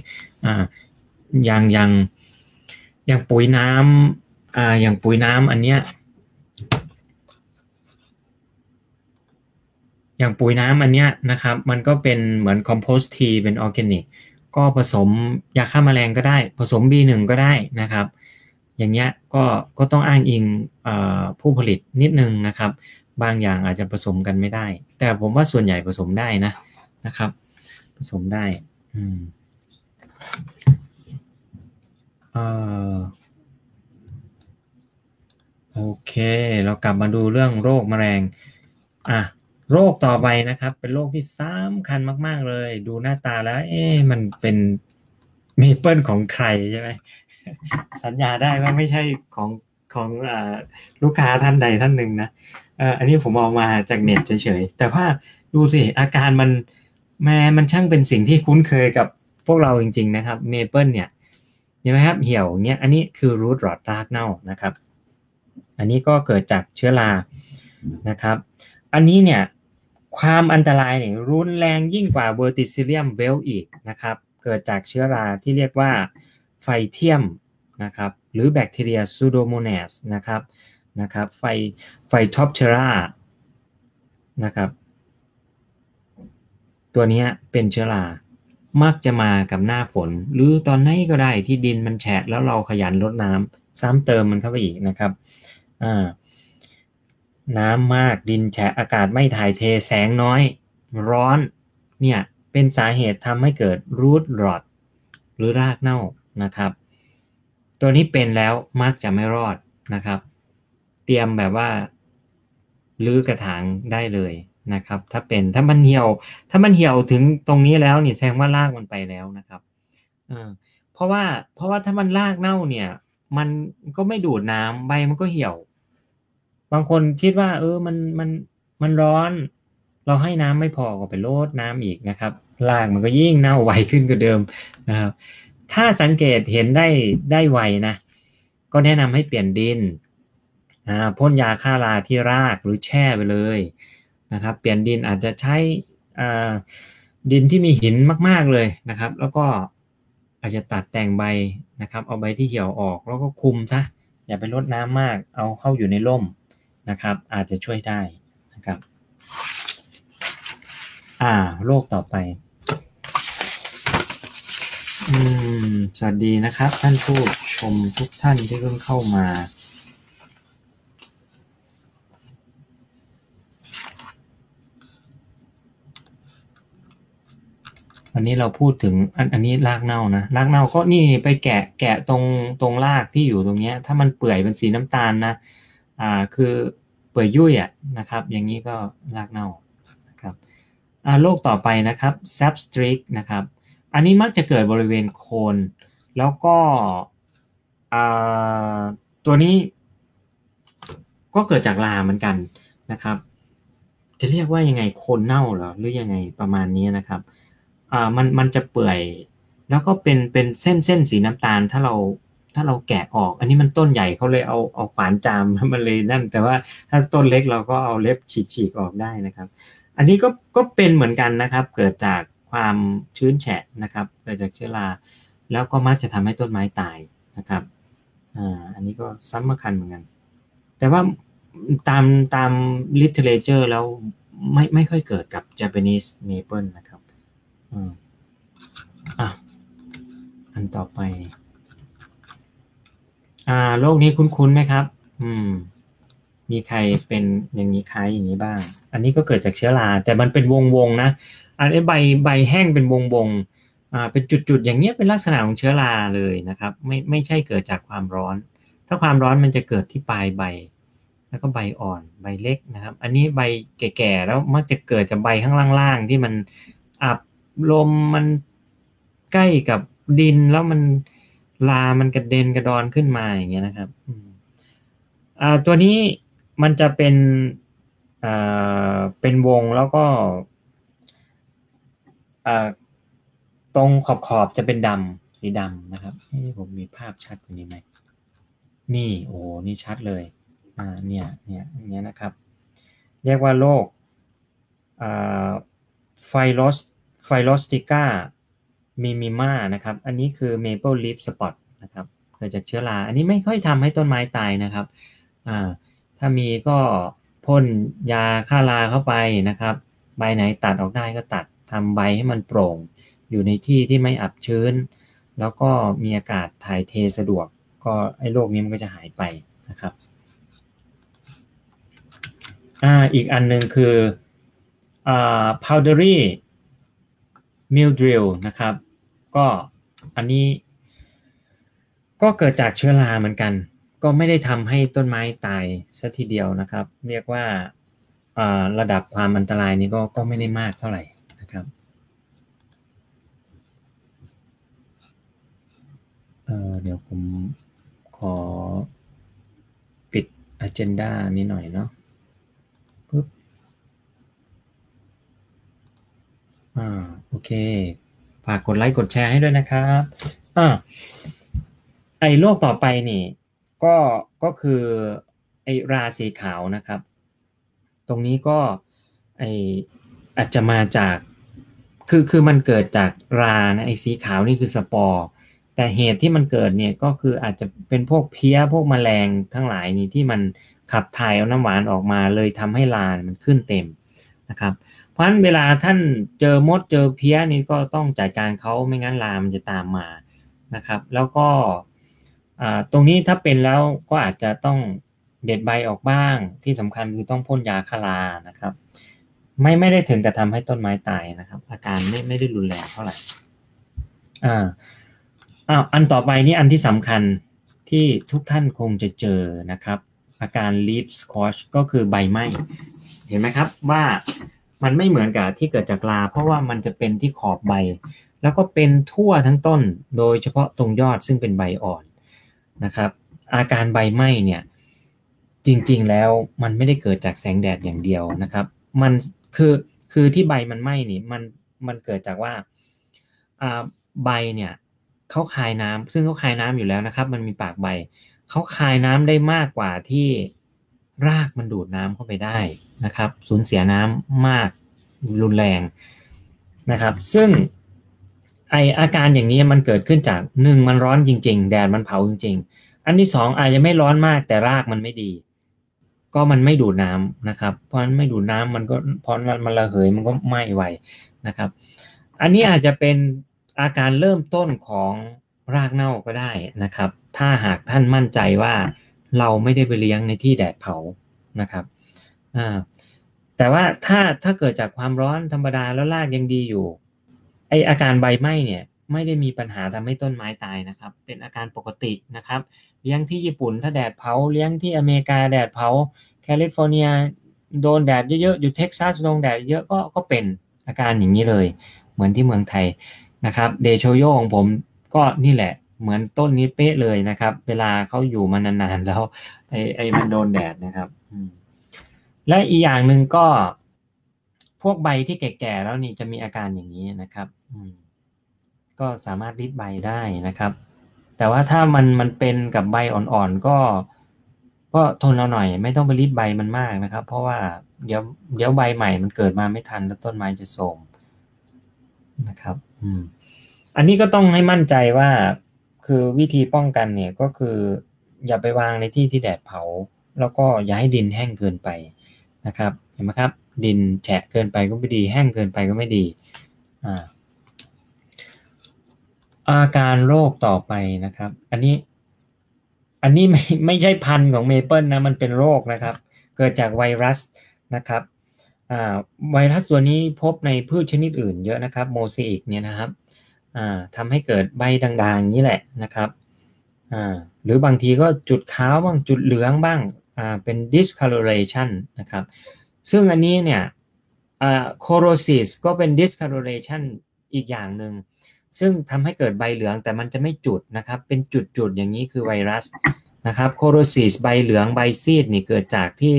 S1: อย่างปุ๋ยน้ำอย่างปุ๋ยน้ำอันเนี้ยอย่างปุ๋ยน้ำอันเนี้ยนะครับมันก็เป็นเหมือนคอมโพสต์ทีเป็นออร์แกนิกก็ผสมยาฆ่าแมลงก็ได้ผสม B1 ก็ได้นะครับอย่างเงี้ยก็ต้องอ้างอิงผู้ผลิตนิดนึงนะครับบางอย่างอาจจะผสมกันไม่ได้แต่ผมว่าส่วนใหญ่ผสมได้นะครับผสมได้โอเคเรากลับมาดูเรื่องโรคแมลงโรคต่อไปนะครับเป็นโรคที่สำคัญมากๆเลยดูหน้าตาแล้วมันเป็นเมเปิลของใครใช่ไหมสัญญาได้ว่าไม่ใช่ของลูกค้าท่านใดท่านหนึ่งนะอันนี้ผมเอามาจากเน็ตเฉยๆแต่ว่าดูสิอาการมันช่างเป็นสิ่งที่คุ้นเคยกับพวกเราจริงๆนะครับเมเปิลเนี่ยเห็นไหมครับเหี่ยวเงี้ยอันนี้คือรูทรอตรากเน่านะครับอันนี้ก็เกิดจากเชื้อรานะครับอันนี้เนี่ยความอันตรายเนี่ยรุนแรงยิ่งกว่า Verticillium vel อีกนะครับเกิดจากเชื้อราที่เรียกว่าไฟเทียมนะครับหรือแบคทีเรีย Pseudomonas นะครับไฟท็อปเทรานะครับตัวนี้เป็นเชื้อรามักจะมากับหน้าฝนหรือตอนไหนก็ได้ที่ดินมันแฉะแล้วเราขยันรดน้ำซ้ำเติมมันเข้าไปอีกนะครับน้ำมากดินแฉะอากาศไม่ถ่ายเทแสงน้อยร้อนเนี่ยเป็นสาเหตุทำให้เกิดรูทรอตหรือรากเน่านะครับตัวนี้เป็นแล้วมักจะไม่รอดนะครับเตรียมแบบว่าลื้อกระถางได้เลยนะครับถ้ามันเหี่ยวถึงตรงนี้แล้วนี่แสดงว่ารากมันไปแล้วนะครับเพราะว่าถ้ามันรากเน่าเนี่ยมันก็ไม่ดูดน้ำใบมันก็เหี่ยวบางคนคิดว่ามันร้อนเราให้น้ำไม่พอก็ไปโรดน้ำอีกนะครับรากมันก็ยิ่งเน่าไวขึ้นกว่าเดิมนะครับถ้าสังเกตเห็นได้ไวนะก็แนะนำให้เปลี่ยนดินพ่นยาฆ่าราที่รากหรือแช่ไปเลยนะครับเปลี่ยนดินอาจจะใช้ดินที่มีหินมากๆเลยนะครับแล้วก็อาจจะตัดแต่งใบนะครับเอาใบที่เหี่ยวออกแล้วก็คุมซะอย่าไปรดน้ำมากเอาเข้าอยู่ในร่มนะครับอาจจะช่วยได้นะครับโรคต่อไปสวัสดีนะครับท่านผู้ชมทุกท่านที่เพิ่งเข้ามาวันนี้เราพูดถึงอันนี้รากเน่านะรากเน่าก็นี่ไปแกะตรงรากที่อยู่ตรงนี้ถ้ามันเปื่อยเป็นสีน้ำตาลนะคือเปื่อยยุ่ยนะครับอย่างนี้ก็รากเน่านะครับโรคต่อไปนะครับ sap streak นะครับอันนี้มักจะเกิดบริเวณโคนแล้วก็ตัวนี้ก็เกิดจากราเหมือนกันนะครับจะเรียกว่ายังไงโคนเน่าเหรอหรือยังไงประมาณนี้นะครับมันจะเปื่อยแล้วก็เป็นเส้นสีน้ำตาลถ้าเราถ้าเราแกะออกอันนี้มันต้นใหญ่เขาเลยเอาขวานจามมันเลยนั่นแต่ว่าถ้าต้นเล็กเราก็เอาเล็บฉีกออกได้นะครับอันนี้ก็เป็นเหมือนกันนะครับเกิดจากความชื้นแฉะนะครับเกิดจากเชื้อราแล้วก็มักจะทำให้ต้นไม้ตายนะครับอันนี้ก็ซ้ำคัญเหมือนกันแต่ว่าตาม literature แล้วไม่ค่อยเกิดกับ Japanese maple นะครับอันต่อไปโรคนี้คุ้นๆไหมครับมีใครเป็นอย่างนี้คล้ายอย่างนี้บ้างอันนี้ก็เกิดจากเชื้อราแต่มันเป็นวงนะอันนี้ใบแห้งเป็นวงเป็นจุดๆอย่างนี้เป็นลักษณะของเชื้อราเลยนะครับไม่ใช่เกิดจากความร้อนถ้าความร้อนมันจะเกิดที่ปลายใบแล้วก็ใบอ่อนใบเล็กนะครับอันนี้ใบแก่ๆแล้วมักจะเกิดจากใบข้างล่างๆที่มันอับลมมันใกล้กับดินแล้วมันมันกระเด็นกระดอนขึ้นมาอย่างเงี้ยนะครับตัวนี้มันจะเป็นวงแล้วก็ตรงขอบจะเป็นสีดำนะครับผมมีภาพชัดกว่านี้ไหมนี่โอ้นี่ชัดเลยเนี่ยอย่างเงี้ยนะครับเรียกว่าโรคไฟโรสติก้ามิมิมานะครับอันนี้คือ Maple Leaf Spot นะครับเกิดจากเชื้อราอันนี้ไม่ค่อยทำให้ต้นไม้ตายนะครับถ้ามีก็พ่นยาฆ่าราเข้าไปนะครับใบไหนตัดออกได้ก็ตัดทำใบให้มันโปร่งอยู่ในที่ที่ไม่อับชื้นแล้วก็มีอากาศถ่ายเทสะดวกก็ไอ้โรคนี้มันก็จะหายไปนะครับอีกอันนึงคือpowdery mildew นะครับก็อันนี้ก็เกิดจากเชื้อราเหมือนกันก็ไม่ได้ทำให้ต้นไม้ตายซะทีเดียวนะครับเรียกว่าระดับความอันตรายนี้ก็ไม่ได้มากเท่าไหร่นะครับเดี๋ยวผมขอปิด agenda นี้หน่อยเนาะปึ๊บโอเคฝากกดไลค์กดแชร์ให้ด้วยนะครับไอ้โรคต่อไปนี่ก็คือไอ้ราสีขาวนะครับตรงนี้ก็อาจจะมาจากคือมันเกิดจากรานะไอ้สีขาวนี่คือสปอร์แต่เหตุที่มันเกิดเนี่ยก็คืออาจจะเป็นพวกเพี้ยพวกแมลงทั้งหลายนี่ที่มันขับถ่ายเอาน้ำหวานออกมาเลยทำให้รามันขึ้นเต็มนะครับเพราะฉะนั้นเวลาท่านเจอมดเจอเพี้ยนี่ก็ต้องจัดการเขาไม่งั้นรามันจะตามมานะครับแล้วก็ตรงนี้ถ้าเป็นแล้วก็อาจจะต้องเด็ดใบออกบ้างที่สำคัญคือต้องพ่นยาฆ่ารานะครับไม่ได้ถึงกับทำให้ต้นไม้ตายนะครับอาการไม่ได้รุนแรงเท่าไหร่อันต่อไปนี่อันที่สำคัญที่ทุกท่านคงจะเจอนะครับอาการ leaf scorch ก็คือใบไหม้เห็นไหมครับว่ามันไม่เหมือนกับที่เกิดจากราเพราะว่ามันจะเป็นที่ขอบใบแล้วก็เป็นทั่วทั้งต้นโดยเฉพาะตรงยอดซึ่งเป็นใบอ่อนนะครับอาการใบไหม้เนี่ยจริงๆแล้วมันไม่ได้เกิดจากแสงแดดอย่างเดียวนะครับมันคือที่ใบมันไหม้นี่มันเกิดจากว่าใบเนี่ยเขาคายน้ำซึ่งเขาคายน้ำอยู่แล้วนะครับมันมีปากใบเขาคายน้ำได้มากกว่าที่รากมันดูดน้ำเข้าไปได้นะครับสูญเสียน้ำมากรุนแรงนะครับซึ่งอาการอย่างนี้มันเกิดขึ้นจาก1มันร้อนจริงๆแดดมันเผาจริงๆอันที่2อาจจะไม่ร้อนมากแต่รากมันไม่ดีก็มันไม่ดูดน้ำนะครับเพราะฉะนั้นไม่ดูดน้ำมันก็พอมันระเหยมันก็ไหม้ไวนะครับอันนี้อาจจะเป็นอาการเริ่มต้นของรากเน่าก็ได้นะครับถ้าหากท่านมั่นใจว่าเราไม่ได้ไปเลี้ยงในที่แดดเผานะครับแต่ว่าถ้าเกิดจากความร้อนธรรมดาแล้วรากยังดีอยู่อาการใบไหม้เนี่ยไม่ได้มีปัญหาทำให้ต้นไม้ตายนะครับเป็นอาการปกตินะครับเลี้ยงที่ญี่ปุ่นถ้าแดดเผาเลี้ยงที่อเมริกาแดดเผาแคลิฟอร์เนียโดนแดดเยอะๆอยู่เท็กซัสโดนแดดเยอะก็เป็นอาการอย่างนี้เลยเหมือนที่เมืองไทยนะครับเดโชโยของผมก็นี่แหละเหมือนต้นนี้เป๊ะเลยนะครับเวลาเขาอยู่มานานๆแล้วมันโดนแดดนะครับและอีกอย่างหนึ่งก็พวกใบที่แก่ๆแล้วนี่จะมีอาการอย่างนี้นะครับก็สามารถริดใบได้นะครับแต่ว่าถ้ามันเป็นกับใบอ่อนๆก็ทนเอาหน่อยไม่ต้องไปรีดใบมันมากนะครับเพราะว่าเดี๋ยวเดี๋ยวใบใหม่มันเกิดมาไม่ทันแล้วต้นไม้จะโทรมนะครับอันนี้ก็ต้องให้มั่นใจว่าคือวิธีป้องกันเนี่ยก็คืออย่าไปวางในที่ที่แดดเผาแล้วก็อย่าให้ดินแห้งเกินไปนะครับเห็นไหมครับดินแฉะเกินไปก็ไม่ดีแห้งเกินไปก็ไม่ดีอาการโรคต่อไปนะครับอันนี้ไม่ใช่พันธุ์ของเมเปิลนะมันเป็นโรคนะครับเกิดจากไวรัสนะครับไวรัสตัวนี้พบในพืชชนิดอื่นเยอะนะครับโมเสอิกเนี่ยนะครับทำให้เกิดใบด่างๆอย่างนี้แหละนะครับหรือบางทีก็จุดขาวบ้างจุดเหลืองบ้างเป็น discoloration นะครับซึ่งอันนี้เนี่ยcorrosive ก็เป็น discoloration อีกอย่างหนึ่งซึ่งทำให้เกิดใบเหลืองแต่มันจะไม่จุดนะครับเป็นจุดๆอย่างนี้คือไวรัสนะครับ corrosive ใบเหลืองใบซีดนี่เกิดจากที่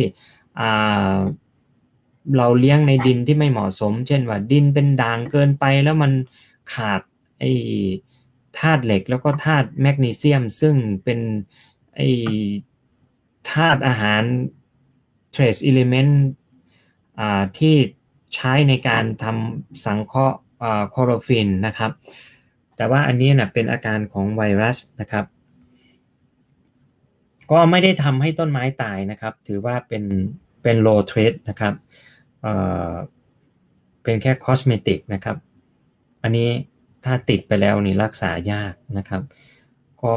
S1: เราเลี้ยงในดินที่ไม่เหมาะสมเช่นว่าดินเป็นด่างเกินไปแล้วมันขาดไอ้ธาตุเหล็กแล้วก็ธาตุแมกนีเซียมซึ่งเป็นไอ้ธาตุอาหาร trace element ที่ใช้ในการทำสังเคราะห์คลอโรฟิลนะครับแต่ว่าอันนี้นะเป็นอาการของไวรัสนะครับก็ไม่ได้ทำให้ต้นไม้ตายนะครับถือว่าเป็น low threat นะครับเป็นแค่คอสเมติกนะครับอันนี้ถ้าติดไปแล้วนี่รักษายากนะครับก็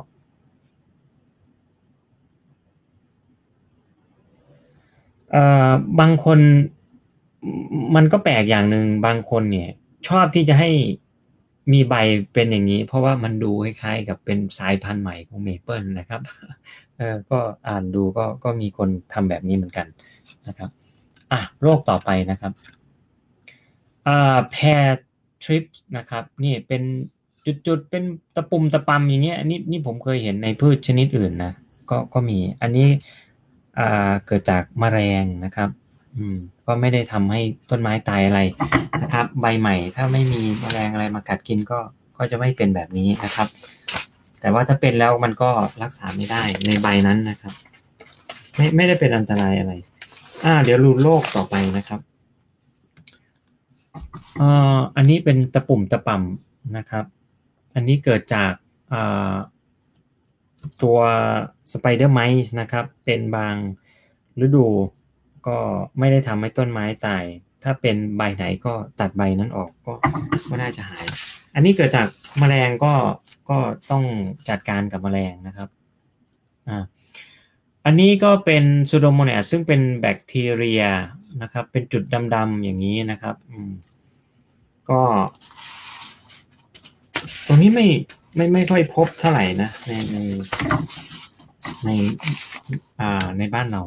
S1: บางคนมันก็แปลกอย่างหนึ่งบางคนเนี่ยชอบที่จะให้มีใบเป็นอย่างนี้เพราะว่ามันดูคล้ายๆกับเป็นสายพันธุ์ใหม่ของเมเปิลนะครับก็อ่านดูก็มีคนทำแบบนี้เหมือนกันนะครับโรคต่อไปนะครับแพรทริปนะครับนี่เป็นจุดๆเป็นตะปุ่มตะปำอย่างเงี้ยนี่ผมเคยเห็นในพืชชนิดอื่นนะก็มีอันนี้เกิดจากแมลงนะครับก็ไม่ได้ทำให้ต้นไม้ตายอะไรนะครับใบใหม่ถ้าไม่มีแมลงอะไรมากัดกินก็จะไม่เป็นแบบนี้นะครับแต่ว่าถ้าเป็นแล้วมันก็รักษาไม่ได้ในใบนั้นนะครับไม่ได้เป็นอันตรายอะไรเดี๋ยวดูโรคต่อไปนะครับอันนี้เป็นตะปุ่มตะป่ำนะครับอันนี้เกิดจากตัวสไปเดอร์ไมซ์นะครับเป็นบางฤดูก็ไม่ได้ทำให้ต้นไม้ตายถ้าเป็นใบไหนก็ตัดใบนั้นออกก็น่าจะหายอันนี้เกิดจากแมลงก็ต้องจัดการกับแมลงนะครับอันนี้ก็เป็นซูโดโมนาสซึ่งเป็นแบคทีเรียนะครับเป็นจุดดำๆอย่างนี้นะครับก็ตรงนี้ไม่ค่อยพบเท่าไหร่นะในบ้านเรา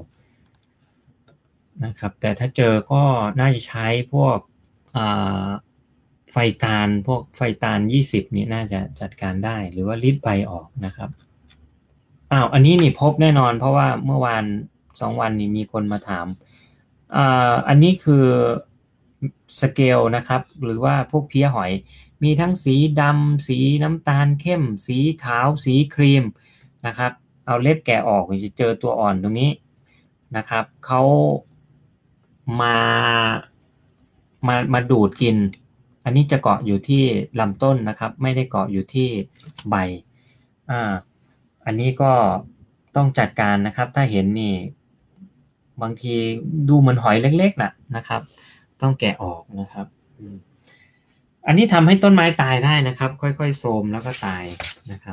S1: นะครับแต่ถ้าเจอก็น่าจะใช้พวกไฟตาล20นี่น่าจะจัดการได้หรือว่ารีดใบออกนะครับอันนี้นี่พบแน่นอนเพราะว่าเมื่อวาน2 วันนี้มีคนมาถามอันนี้คือสเกลนะครับหรือว่าพวกเพี้ยหอยมีทั้งสีดำสีน้ำตาลเข้มสีขาวสีครีมนะครับเอาเล็บแกะออกจะเจอตัวอ่อนตรงนี้นะครับเขามาดูดกินอันนี้จะเกาะอยู่ที่ลำต้นนะครับไม่ได้เกาะอยู่ที่ใบอันนี้ก็ต้องจัดการนะครับถ้าเห็นนี่บางทีดูเหมือนหอยเล็กๆนะครับต้องแกะออกนะครับอันนี้ทำให้ต้นไม้ตายได้นะครับค่อยๆโทรมแล้วก็ตายนะครับ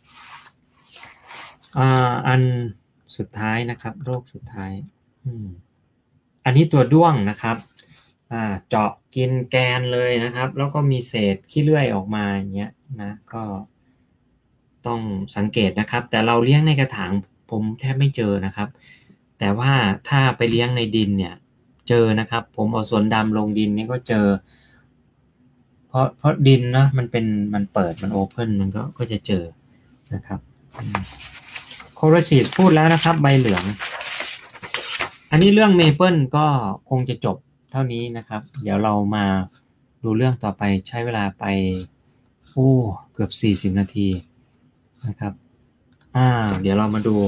S1: อันสุดท้ายนะครับโรคสุดท้ายอันนี้ตัวด้วงนะครับเจาะกินแกนเลยนะครับแล้วก็มีเศษขี้เลื่อยออกมาอย่างเงี้ยนะก็ต้องสังเกตนะครับแต่เราเลี้ยงในกระถางผมแทบไม่เจอนะครับแต่ว่าถ้าไปเลี้ยงในดินเนี่ยเจอนะครับผมเอาส่วนดำลงดินนี่ก็เจอเพราะดินนะมันเปิดมันโอเพ่นมันก็จะเจอนะครับโคโรซีสพูดแล้วนะครับใบเหลืองอันนี้เรื่องเมเปิลก็คงจะจบเท่านี้นะครับเดี๋ยวเรามาดูเรื่องต่อไปใช้เวลาไปเกือบ40 นาทีนะครับเดี๋ยวเรามาดู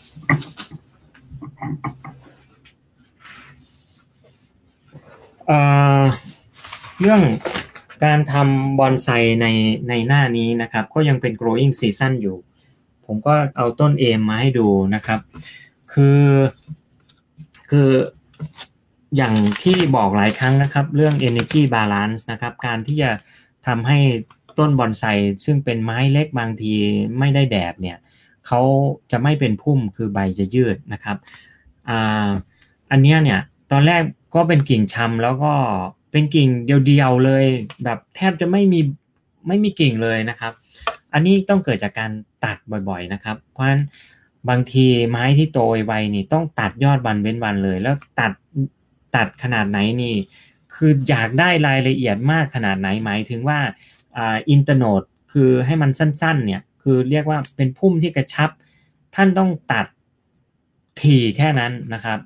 S1: เรื่องการทำบอนไซในหน้านี้นะครับก็ยังเป็น growing season อยู่ผมก็เอาต้นเอมมาให้ดูนะครับคืออย่างที่บอกหลายครั้งนะครับเรื่อง energy balance นะครับการที่จะทำให้ต้นบอนไซซึ่งเป็นไม้เล็กบางทีไม่ได้แดดเนี่ยเขาจะไม่เป็นพุ่มคือใบจะยืดนะครับอันนี้เนี่ยตอนแรกก็เป็นกิ่งชำแล้วก็เป็นกิ่งเดียวๆเลยแบบแทบจะไม่มีกิ่งเลยนะครับอันนี้ต้องเกิดจากการตัดบ่อยๆนะครับเพราะฉะนั้นบางทีไม้ที่โตไวนี่ต้องตัดยอดวันเว้นวันเลยแล้วตัดขนาดไหนนี่คืออยากได้รายละเอียดมากขนาดไหนหมายถึงว่าอินเตอร์โนดคือให้มันสั้นๆเนี่ยคือเรียกว่าเป็นพุ่มที่กระชับท่านต้องตัดถี่แค่นั้นนะครับ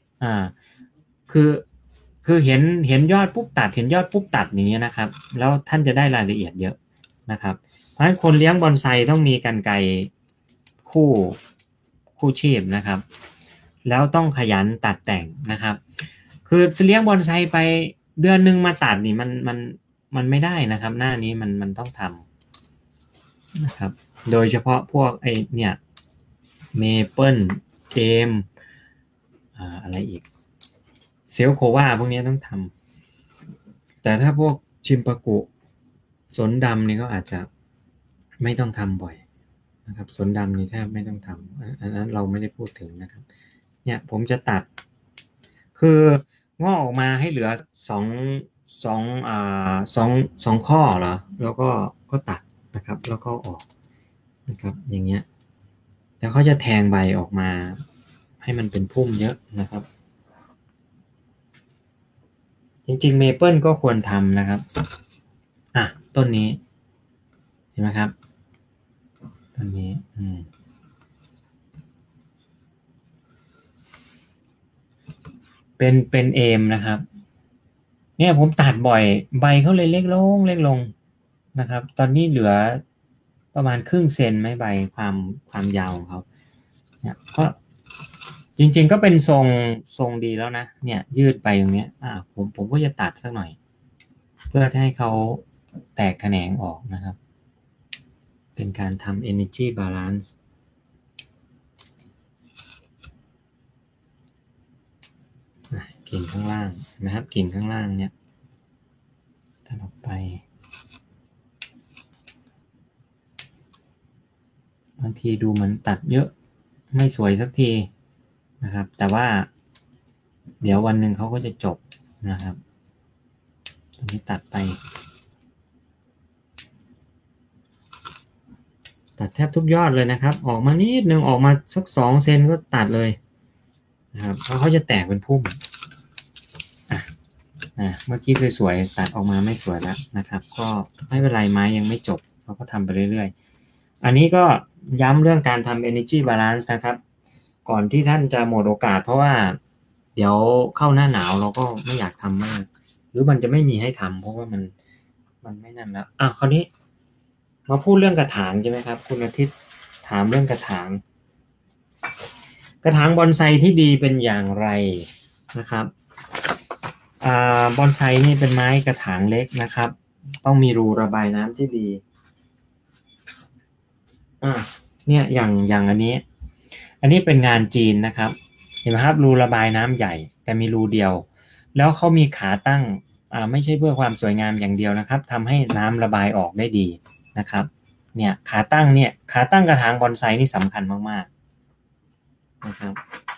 S1: คือเห็นยอดปุ๊บตัดเห็นยอดปุ๊บตัดอย่างเงี้ยนะครับแล้วท่านจะได้รายละเอียดเยอะนะครับเพราะฉะนั้นคนเลี้ยงบอนไซต้องมีกรรไกรคู่ชีพนะครับแล้วต้องขยันตัดแต่งนะครับคือเลี้ยงบอนไซไปเดือนนึงมาตัดนี่มันไม่ได้นะครับหน้านี้มันต้องทำนะครับโดยเฉพาะพวกไอเนี่ยเมเปิลเกมอะไรอีกเซลโควาพวกนี้ต้องทำแต่ถ้าพวกชิมปากุสนดำนี่ก็อาจจะไม่ต้องทำบ่อยนะครับสนดำนี่แทบไม่ต้องทำอันนั้นเราไม่ได้พูดถึงนะครับเนี่ยผมจะตัดคืองอกออกมาให้เหลือสองข้อเหรอแล้วก็ตัดนะครับแล้วก็ออกนะครับอย่างเงี้ยแล้วเขาจะแทงใบออกมาให้มันเป็นพุ่มเยอะนะครับจริงๆเมเปิลก็ควรทำนะครับต้นนี้เห็นไหมครับต้นนี้เป็นเอมนะครับเนี่ยผมตัดบ่อยใบเขาเลยเล็กลงนะครับตอนนี้เหลือประมาณครึ่งเซนไหมใบความยาวของเขาเนี่ยก็จริงๆก็เป็นทรงดีแล้วนะเนี่ยยืดไปอย่างเงี้ยผมก็จะตัดสักหน่อยเพื่อให้เขาแตกแขนงออกนะครับเป็นการทำ energy balance กิ่งข้างล่างนะครับกิ่งข้างล่างเนี่ยตัดออกไปบางทีดูเหมือนตัดเยอะไม่สวยสักทีนะครับแต่ว่าเดี๋ยววันหนึ่งเขาก็จะจบนะครับตรงนี้ตัดไปตัดแทบทุกยอดเลยนะครับออกมานิดนึงออกมาสัก2 เซนก็ตัดเลยนะครับเพราะเขาจะแตกเป็นพุ่มเมื่อกี้สวยๆตัดออกมาไม่สวยแล้วนะครับก็ไม่เป็นไรไม้ยังไม่จบเราก็ทำไปเรื่อยๆอันนี้ก็ย้ำเรื่องการทำ energy balance นะครับก่อนที่ท่านจะหมดโอกาสเพราะว่าเดี๋ยวเข้าหน้าหนาวเราก็ไม่อยากทำมากหรือมันจะไม่มีให้ทำเพราะว่ามันไม่นั่นแล้วคราวนี้มาพูดเรื่องกระถางใช่ไหมครับคุณอาทิตย์ถามเรื่องกระถางบอนไซที่ดีเป็นอย่างไรนะครับบอนไซนี่เป็นไม้กระถางเล็กนะครับต้องมีรูระบายน้ำที่ดีเนี่ยอย่างอันนี้เป็นงานจีนนะครับเห็นไหมครับรูระบายน้ำใหญ่แต่มีรูเดียวแล้วเขามีขาตั้งไม่ใช่เพื่อความสวยงามอย่างเดียวนะครับทำให้น้ำระบายออกได้ดีนะครับเนี่ยขาตั้งกระถางบอนไซนี่สำคัญมากๆนะครับ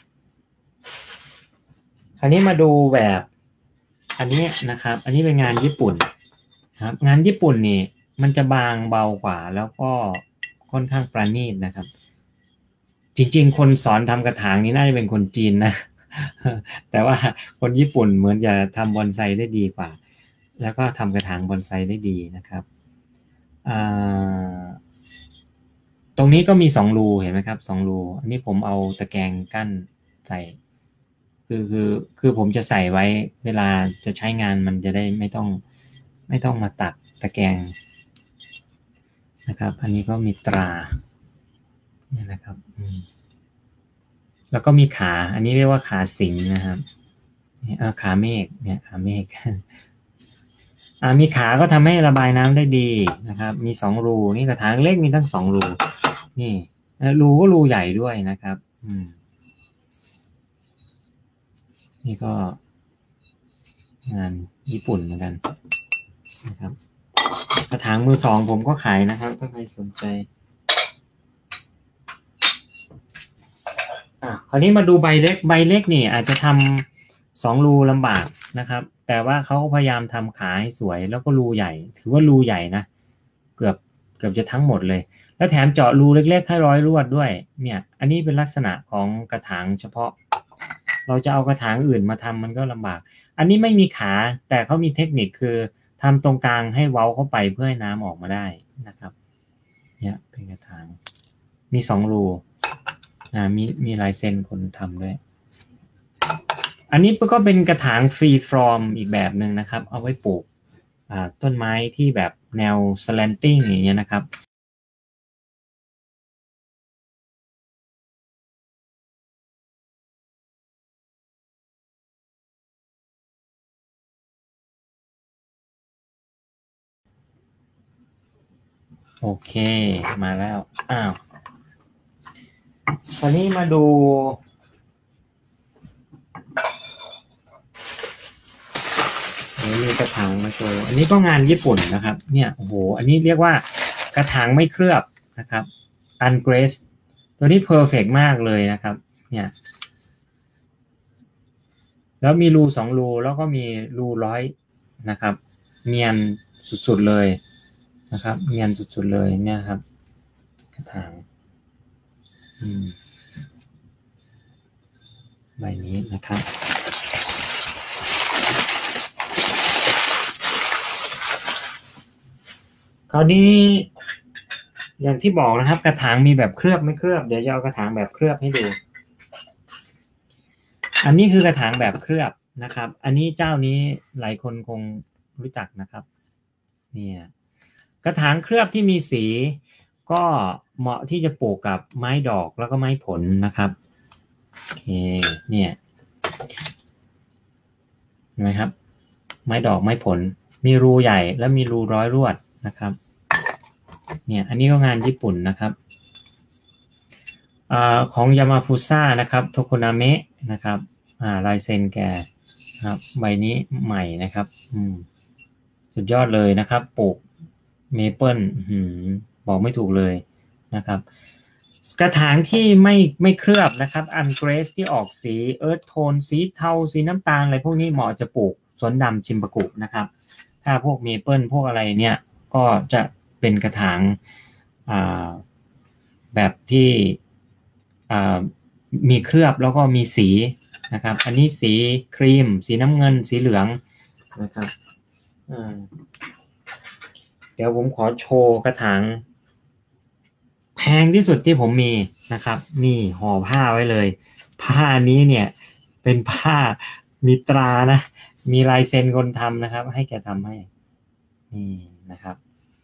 S1: คราวนี้มาดูแบบอันนี้นะครับอันนี้เป็นงานญี่ปุ่นครับงานญี่ปุ่นนี่มันจะบางเบากว่าแล้วก็ค่อนข้างประณีตนะครับจริงๆคนสอนทำกระถางนี่น่าจะเป็นคนจีนนะแต่ว่าคนญี่ปุ่นเหมือนจะทำบอนไซได้ดีกว่าแล้วก็ทำกระถางบอนไซได้ดีนะครับตรงนี้ก็มี2 รูเห็นไหมครับ2 รูอันนี้ผมเอาตะแกรงกั้นใส่คือผมจะใส่ไว้เวลาจะใช้งานมันจะได้ไม่ต้องมาตัดตะแกรงนะครับอันนี้ก็มีตรานี่นะครับแล้วก็มีขาอันนี้เรียกว่าขาสิงนะครับขาเมฆเนี่ยขาเมฆมีขาก็ทำให้ระบายน้ำได้ดีนะครับมี2 รูนี่กระถางเล็กมีทั้ง2 รูนี่รูก็รูใหญ่ด้วยนะครับนี่ก็งานญี่ปุ่นเหมือนกันนะครับกระถางมือ2ผมก็ขายนะครับถ้าใครสนใจคราวนี้มาดูใบเล็กนี่อาจจะทำ2 รูลำบากนะครับแต่ว่าเขาพยายามทำขาให้สวยแล้วก็รูใหญ่ถือว่ารูใหญ่นะเกือบจะทั้งหมดเลยแล้วแถมเจาะรูเล็กๆให้ร้อยลวดด้วยเนี่ยอันนี้เป็นลักษณะของกระถางเฉพาะเราจะเอากระถางอื่นมาทำมันก็ลำบากอันนี้ไม่มีขาแต่เขามีเทคนิคคือทำตรงกลางให้เว้าเข้าไปเพื่อให้น้ำออกมาได้นะครับเนี่ยเป็นกระถางมี2 รูมีลายเซ็นคนทำด้วยอันนี้ก็เป็นกระถางฟรีฟอร์มอีกแบบหนึ่งนะครับเอาไว้ปลูกต้นไม้ที่แบบแนว slanting อย่างเงี้ยนะครับโอเคมาแล้วตอนนี้มาดูมีกระถางมาโชว์อันนี้ก็งานญี่ปุ่นนะครับเนี่ยโอ้โหอันนี้เรียกว่ากระถางไม่เคลือบนะครับ ungraced ตัวนี้ perfect มากเลยนะครับเนี่ยแล้วมีรู2 รูแล้วก็มีรู100นะครับเนียนสุดๆเลยนะครับเนียนสุดๆเลยเนี่ยครับกระถางใบนี้นะครับคราวนี้อย่างที่บอกนะครับกระถางมีแบบเคลือบไม่เคลือบเดี๋ยวจะเอากระถางแบบเคลือบให้ดูอันนี้คือกระถางแบบเคลือบนะครับอันนี้เจ้านี้หลายคนคงรู้จักนะครับเนี่ยกระถางเคลือบที่มีสีก็เหมาะที่จะปลูกกับไม้ดอกแล้วก็ไม้ผลนะครับโอเคเนี่ยเห็นไหมครับไม้ดอกไม้ผลมีรูใหญ่และมีรูร้อยลวดนะครับเนี่ยอันนี้ก็งานญี่ปุ่นนะครับของยามาฟุซ่านะครับโทโคนาเมะนะครับลายเซ็นแกครับใบนี้ใหม่นะครับสุดยอดเลยนะครับปลูกเมเปิลบอกไม่ถูกเลยนะครับกระถางที่ไม่เคลือบนะครับอันเกรสที่ออกสีเอิร์ธโทนสีเทาสีน้ำตาลอะไรพวกนี้เหมาะจะปลูกสวนดำชิมปากุนะครับถ้าพวกเมเปิลพวกอะไรเนี่ยก็จะเป็นกระถางแบบที่มีเคลือบแล้วก็มีสีนะครับอันนี้สีครีมสีน้ำเงินสีเหลืองนะครับเดี๋ยวผมขอโชว์กระถางแพงที่สุดที่ผมมีนะครับนี่ห่อผ้าไว้เลยผ้านี้เนี่ยเป็นผ้ามีตรานะมีลายเซ็นคนทำนะครับให้แกทำให้นี่นะครับ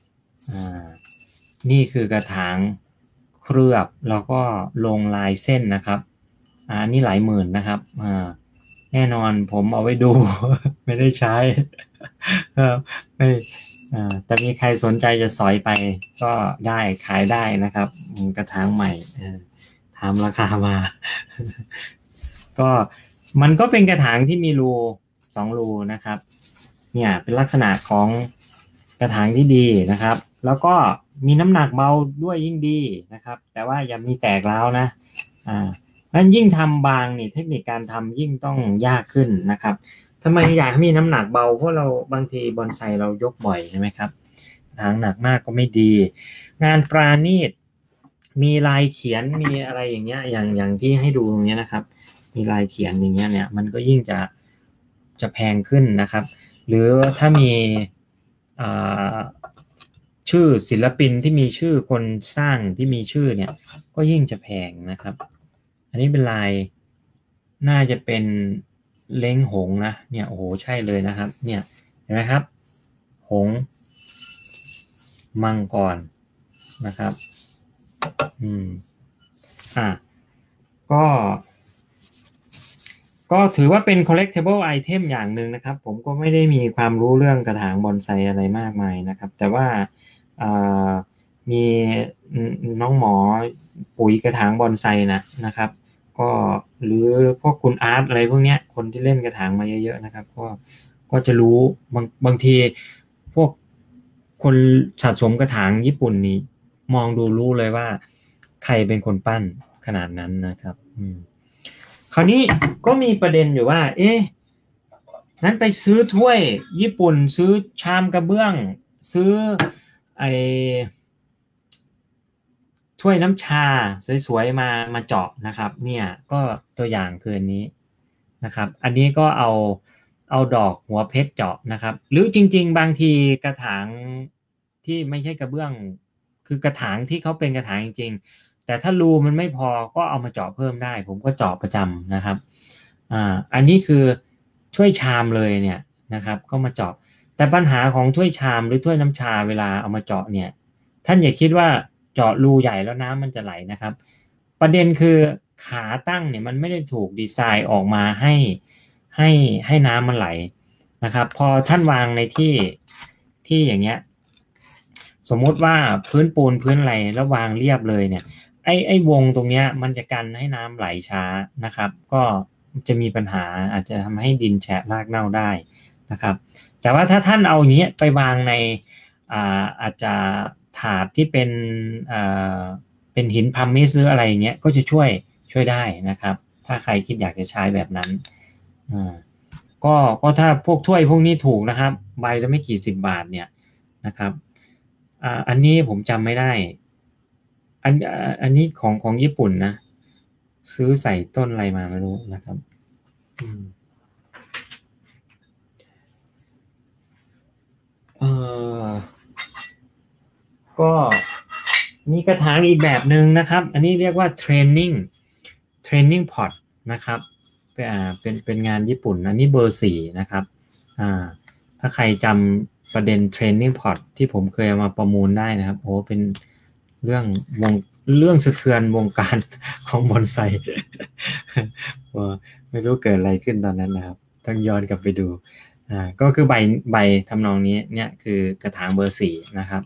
S1: นี่คือกระถางเคลือบแล้วก็ลงลายเส้นนะครับนี่หลายหมื่นนะครับแน่นอนผมเอาไว้ดู ไม่ได้ใช้ไม่แต่มีใครสนใจจะสอยไปก็ได้ขายได้นะครับกระถางใหม่ทำราคามา ก็มันก็เป็นกระถางที่มีรู2 รูนะครับเนี่ยเป็นลักษณะของกระถางที่ดีนะครับแล้วก็มีน้ำหนักเบาด้วยยิ่งดีนะครับแต่ว่าอย่ามีแตกร้าวนะนั้นยิ่งทำบางนี่เทคนิคการทำยิ่งต้องยากขึ้นนะครับทำไมอยากให้มีน้ำหนักเบาเพราะเราบางทีบอนไซเรายกบ่อยใช่ไหมครับกระถางหนักมากก็ไม่ดีงานปราณีตมีลายเขียนมีอะไรอย่างเงี้ยอย่างที่ให้ดูตรงนี้นะครับมีลายเขียนอย่างเงี้ยเนี่ยมันก็ยิ่งจะแพงขึ้นนะครับหรือถ้ามีชื่อศิลปินที่มีชื่อคนสร้างที่มีชื่อเนี่ยก็ยิ่งจะแพงนะครับอันนี้เป็นลายน่าจะเป็นเล้งหงนะเนี่ยโอ้โหใช่เลยนะครับเนี่ยเห็นไหมครับหงมังกรนะครับอ่ะก็ก็ถือว่าเป็น collectible item อย่างหนึ่งนะครับผมก็ไม่ได้มีความรู้เรื่องกระถางบอนไซอะไรมากมายนะครับแต่ว่าอ่ามีน้องหมอปุ๋ยกระถางบอนไซนะครับก็หรือพวกคุณอาร์ตอะไรพวกเนี้ยคนที่เล่นกระถางมาเยอะๆนะครับก็จะรู้บางทีพวกคนสะสมกระถางญี่ปุ่นนี่มองดูรู้เลยว่าใครเป็นคนปั้นขนาดนั้นนะครับคราวนี้ก็มีประเด็นอยู่ว่าเอ๊ะนั้นไปซื้อถ้วยญี่ปุ่นซื้อชามกระเบื้องซื้อไอ้ถ้วยน้ำชาสวยๆมาเจาะนะครับเนี่ยก็ตัวอย่างคืออันนี้นะครับอันนี้ก็เอาดอกหัวเพชรเจาะนะครับหรือจริงๆบางทีกระถางที่ไม่ใช่กระเบื้องคือกระถางที่เขาเป็นกระถางจริงๆแต่ถ้ารูมันไม่พอก็เอามาเจาะเพิ่มได้ผมก็เจาะประจำนะครับอันนี้คือถ้วยชามเลยเนี่ยนะครับก็มาเจาะแต่ปัญหาของถ้วยชามหรือถ้วยน้ำชาเวลาเอามาเจาะเนี่ยท่านอย่าคิดว่าเจาะรูใหญ่แล้วน้ำมันจะไหลนะครับประเด็นคือขาตั้งเนี่ยมันไม่ได้ถูกดีไซน์ออกมาให้ให้น้ำมันไหลนะครับพอท่านวางในที่อย่างเงี้ยสมมุติว่าพื้นปูนพื้นอะไรแล้ววางเรียบเลยเนี่ยไอ้วงตรงเนี้ยมันจะกันให้น้ำไหลช้านะครับก็จะมีปัญหาอาจจะทำให้ดินแฉะรากเน่าได้นะครับแต่ว่าถ้าท่านเอาอย่างเงี้ยไปวางในอาจจะถาดที่เป็นหินพัมมิสหรืออะไรอย่างเงี้ยก็จะช่วยได้นะครับถ้าใครคิดอยากจะใช้แบบนั้นก็ถ้าพวกถ้วยพวกนี้ถูกนะครับใบละไม่กี่สิบบาทเนี่ยนะครับอันนี้ผมจำไม่ได้อันนี้ของญี่ปุ่นนะซื้อใส่ต้นอะไรมาไม่รู้นะครับก็มีกระถางอีกแบบหนึ่งนะครับอันนี้เรียกว่า training pot นะครับเป็นงานญี่ปุ่นอันนี้เบอร์4นะครับถ้าใครจำประเด็น training pot ที่ผมเคยเอามาประมูลได้นะครับโอ้เป็นเรื่องเรื่องสะเทือนวงการของบอนไซไม่รู้เกิดอะไรขึ้นตอนนั้นนะครับต้องย้อนกลับไปดูก็คือใบทำนองนี้เนี่ยคือกระถางเบอร์4นะครับ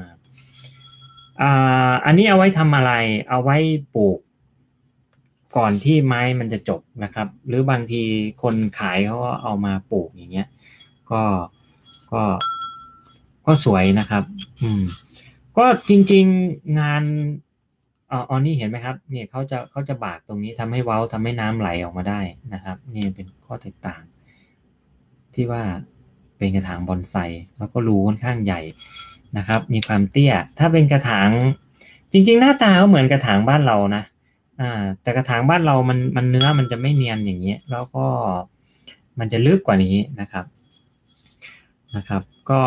S1: อันนี้เอาไว้ทำอะไรเอาไว้ปลูกก่อนที่ไม้มันจะจบนะครับหรือบางทีคนขายเขาก็เอามาปลูกอย่างเงี้ยก็ก็ก็สวยนะครับก็จริงๆงานอ๋อนี่เห็นไหมครับเนี่ยเขาจะบากตรงนี้ทำให้เว้าทำให้น้ำไหลออกมาได้นะครับนี่เป็นข้อแตกต่างที่ว่าเป็นกระถางบอนไซแล้วก็รูค่อนข้างใหญ่นะครับมีความเตี้ยถ้าเป็นกระถางจริงๆหน้าตาก็เหมือนกระถางบ้านเรานะแต่กระถางบ้านเรามันเนื้อมันจะไม่เนียนอย่างเงี้ยแล้วก็มันจะลึกกว่านี้นะครับ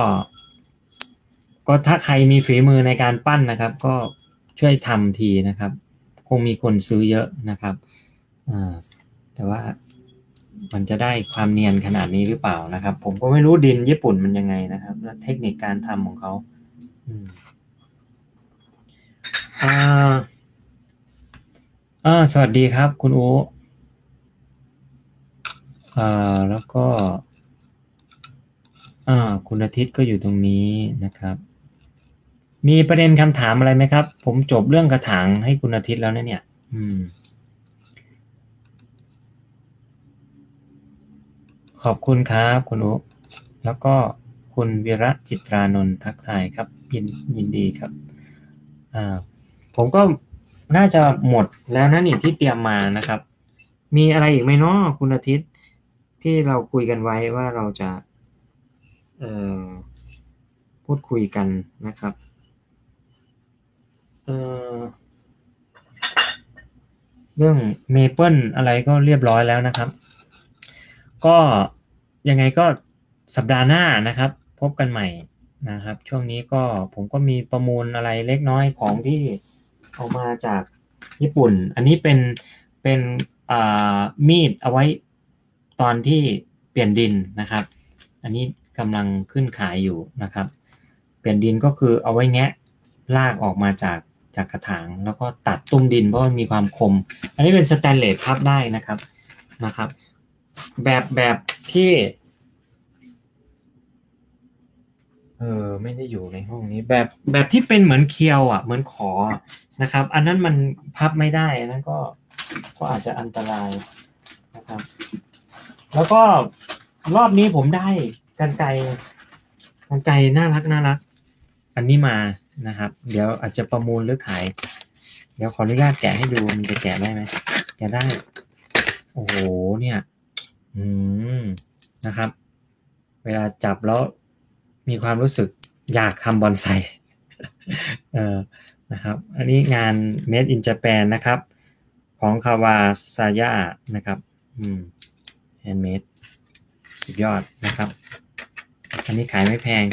S1: ก็ถ้าใครมีฝีมือในการปั้นนะครับก็ช่วยทำทีนะครับคงมีคนซื้อเยอะนะครับแต่ว่ามันจะได้ความเนียนขนาดนี้หรือเปล่านะครับผมก็ไม่รู้ดินญี่ปุ่นมันยังไงนะครับและเทคนิคการทำของเขาสวัสดีครับคุณอูแล้วก็คุณอาทิตย์ก็อยู่ตรงนี้นะครับมีประเด็นคำถามอะไรไหมครับผมจบเรื่องกระถางให้คุณอาทิตย์แล้วนะเนี่ยขอบคุณครับคุณอุแล้วก็คุณวีระจิตรานนท์ทักทายครับยินดีครับผมก็น่าจะหมดแล้วนะนี่ที่เตรียมมานะครับมีอะไรอีกไหมเนาะคุณอาทิตย์ที่เราคุยกันไว้ว่าเราจะพูดคุยกันนะครับเรื่องเมเปิลอะไรก็เรียบร้อยแล้วนะครับก็ยังไงก็สัปดาห์หน้านะครับพบกันใหม่นะครับช่วงนี้ก็ผมก็มีประมูลอะไรเล็กน้อยของที่เอามาจากญี่ปุ่นอันนี้เป็นมีดเอาไว้ตอนที่เปลี่ยนดินนะครับอันนี้กำลังขึ้นขายอยู่นะครับเปลี่ยนดินก็คือเอาไว้แงะรากออกมาจากจากกระถางแล้วก็ตัดตุ้มดินเพราะมันมีความคมอันนี้เป็นสแตนเลสพับได้นะครับแบบที่ไม่ได้อยู่ในห้องนี้แบบที่เป็นเหมือนเคียวเหมือนขอนะครับอันนั้นมันพับไม่ได้อันนั้นก็อาจจะอันตรายนะครับแล้วก็รอบนี้ผมได้กรรไกรน่ารักอันนี้มานะครับเดี๋ยวอาจจะประมูลหรือขายเดี๋ยวขออนุญาตแกะให้ดูมันจะแกะได้ไหมแกะได้โอ้โหเนี่ยนะครับเวลาจับแล้วมีความรู้สึกอยากทำบอนไซนะครับอันนี้งาน Made in Japan นะครับของคาวาซายะนะครับhandmade สุดยอดนะครับอันนี้ขายไม่แพง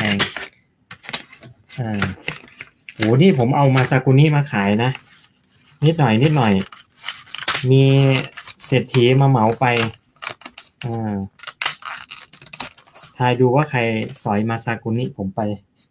S1: โหนี่ผมเอามาซากุนิมาขายนะนิดหน่อยมีเศรษฐีมาเหมาไปทายดูว่าใครสอยมาซากุนิผมไป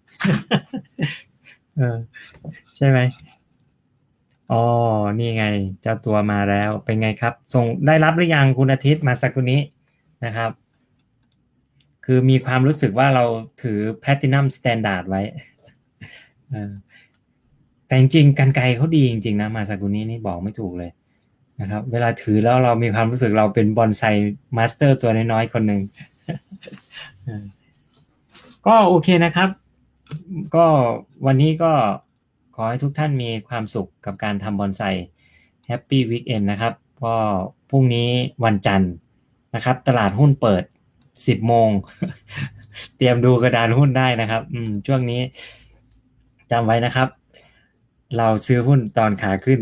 S1: ใช่ไหมอ๋อนี่ไงเจ้าตัวมาแล้วเป็นไงครับส่งได้รับหรือยังคุณอาทิตย์มาซากุนินะครับคือมีความรู้สึกว่าเราถือแพลตินัมสแตนดาร์ดไว้แต่จริงๆกรรไกรเขาดีจริงๆนะมาซากุนินี่บอกไม่ถูกเลยนะครับเวลาถือแล้วเรามีความรู้สึกเราเป็นบอนไซมาสเตอร์ตัวน้อยๆคนหนึ่งก็โอเคนะครับก็วันนี้ก็ขอให้ทุกท่านมีความสุขกับการทำบอนไซแฮปปี้วีคเอนด์นะครับก็พรุ่งนี้วันจันทร์นะครับตลาดหุ้นเปิด10 โมงเตรียมดูกระดานหุ้นได้นะครับช่วงนี้จำไว้นะครับเราซื้อหุ้นตอนขาขึ้น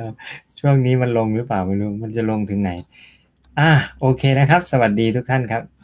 S1: ช่วงนี้มันลงหรือเปล่าไม่รู้มันจะลงถึงไหนโอเคนะครับสวัสดีทุกท่านครับ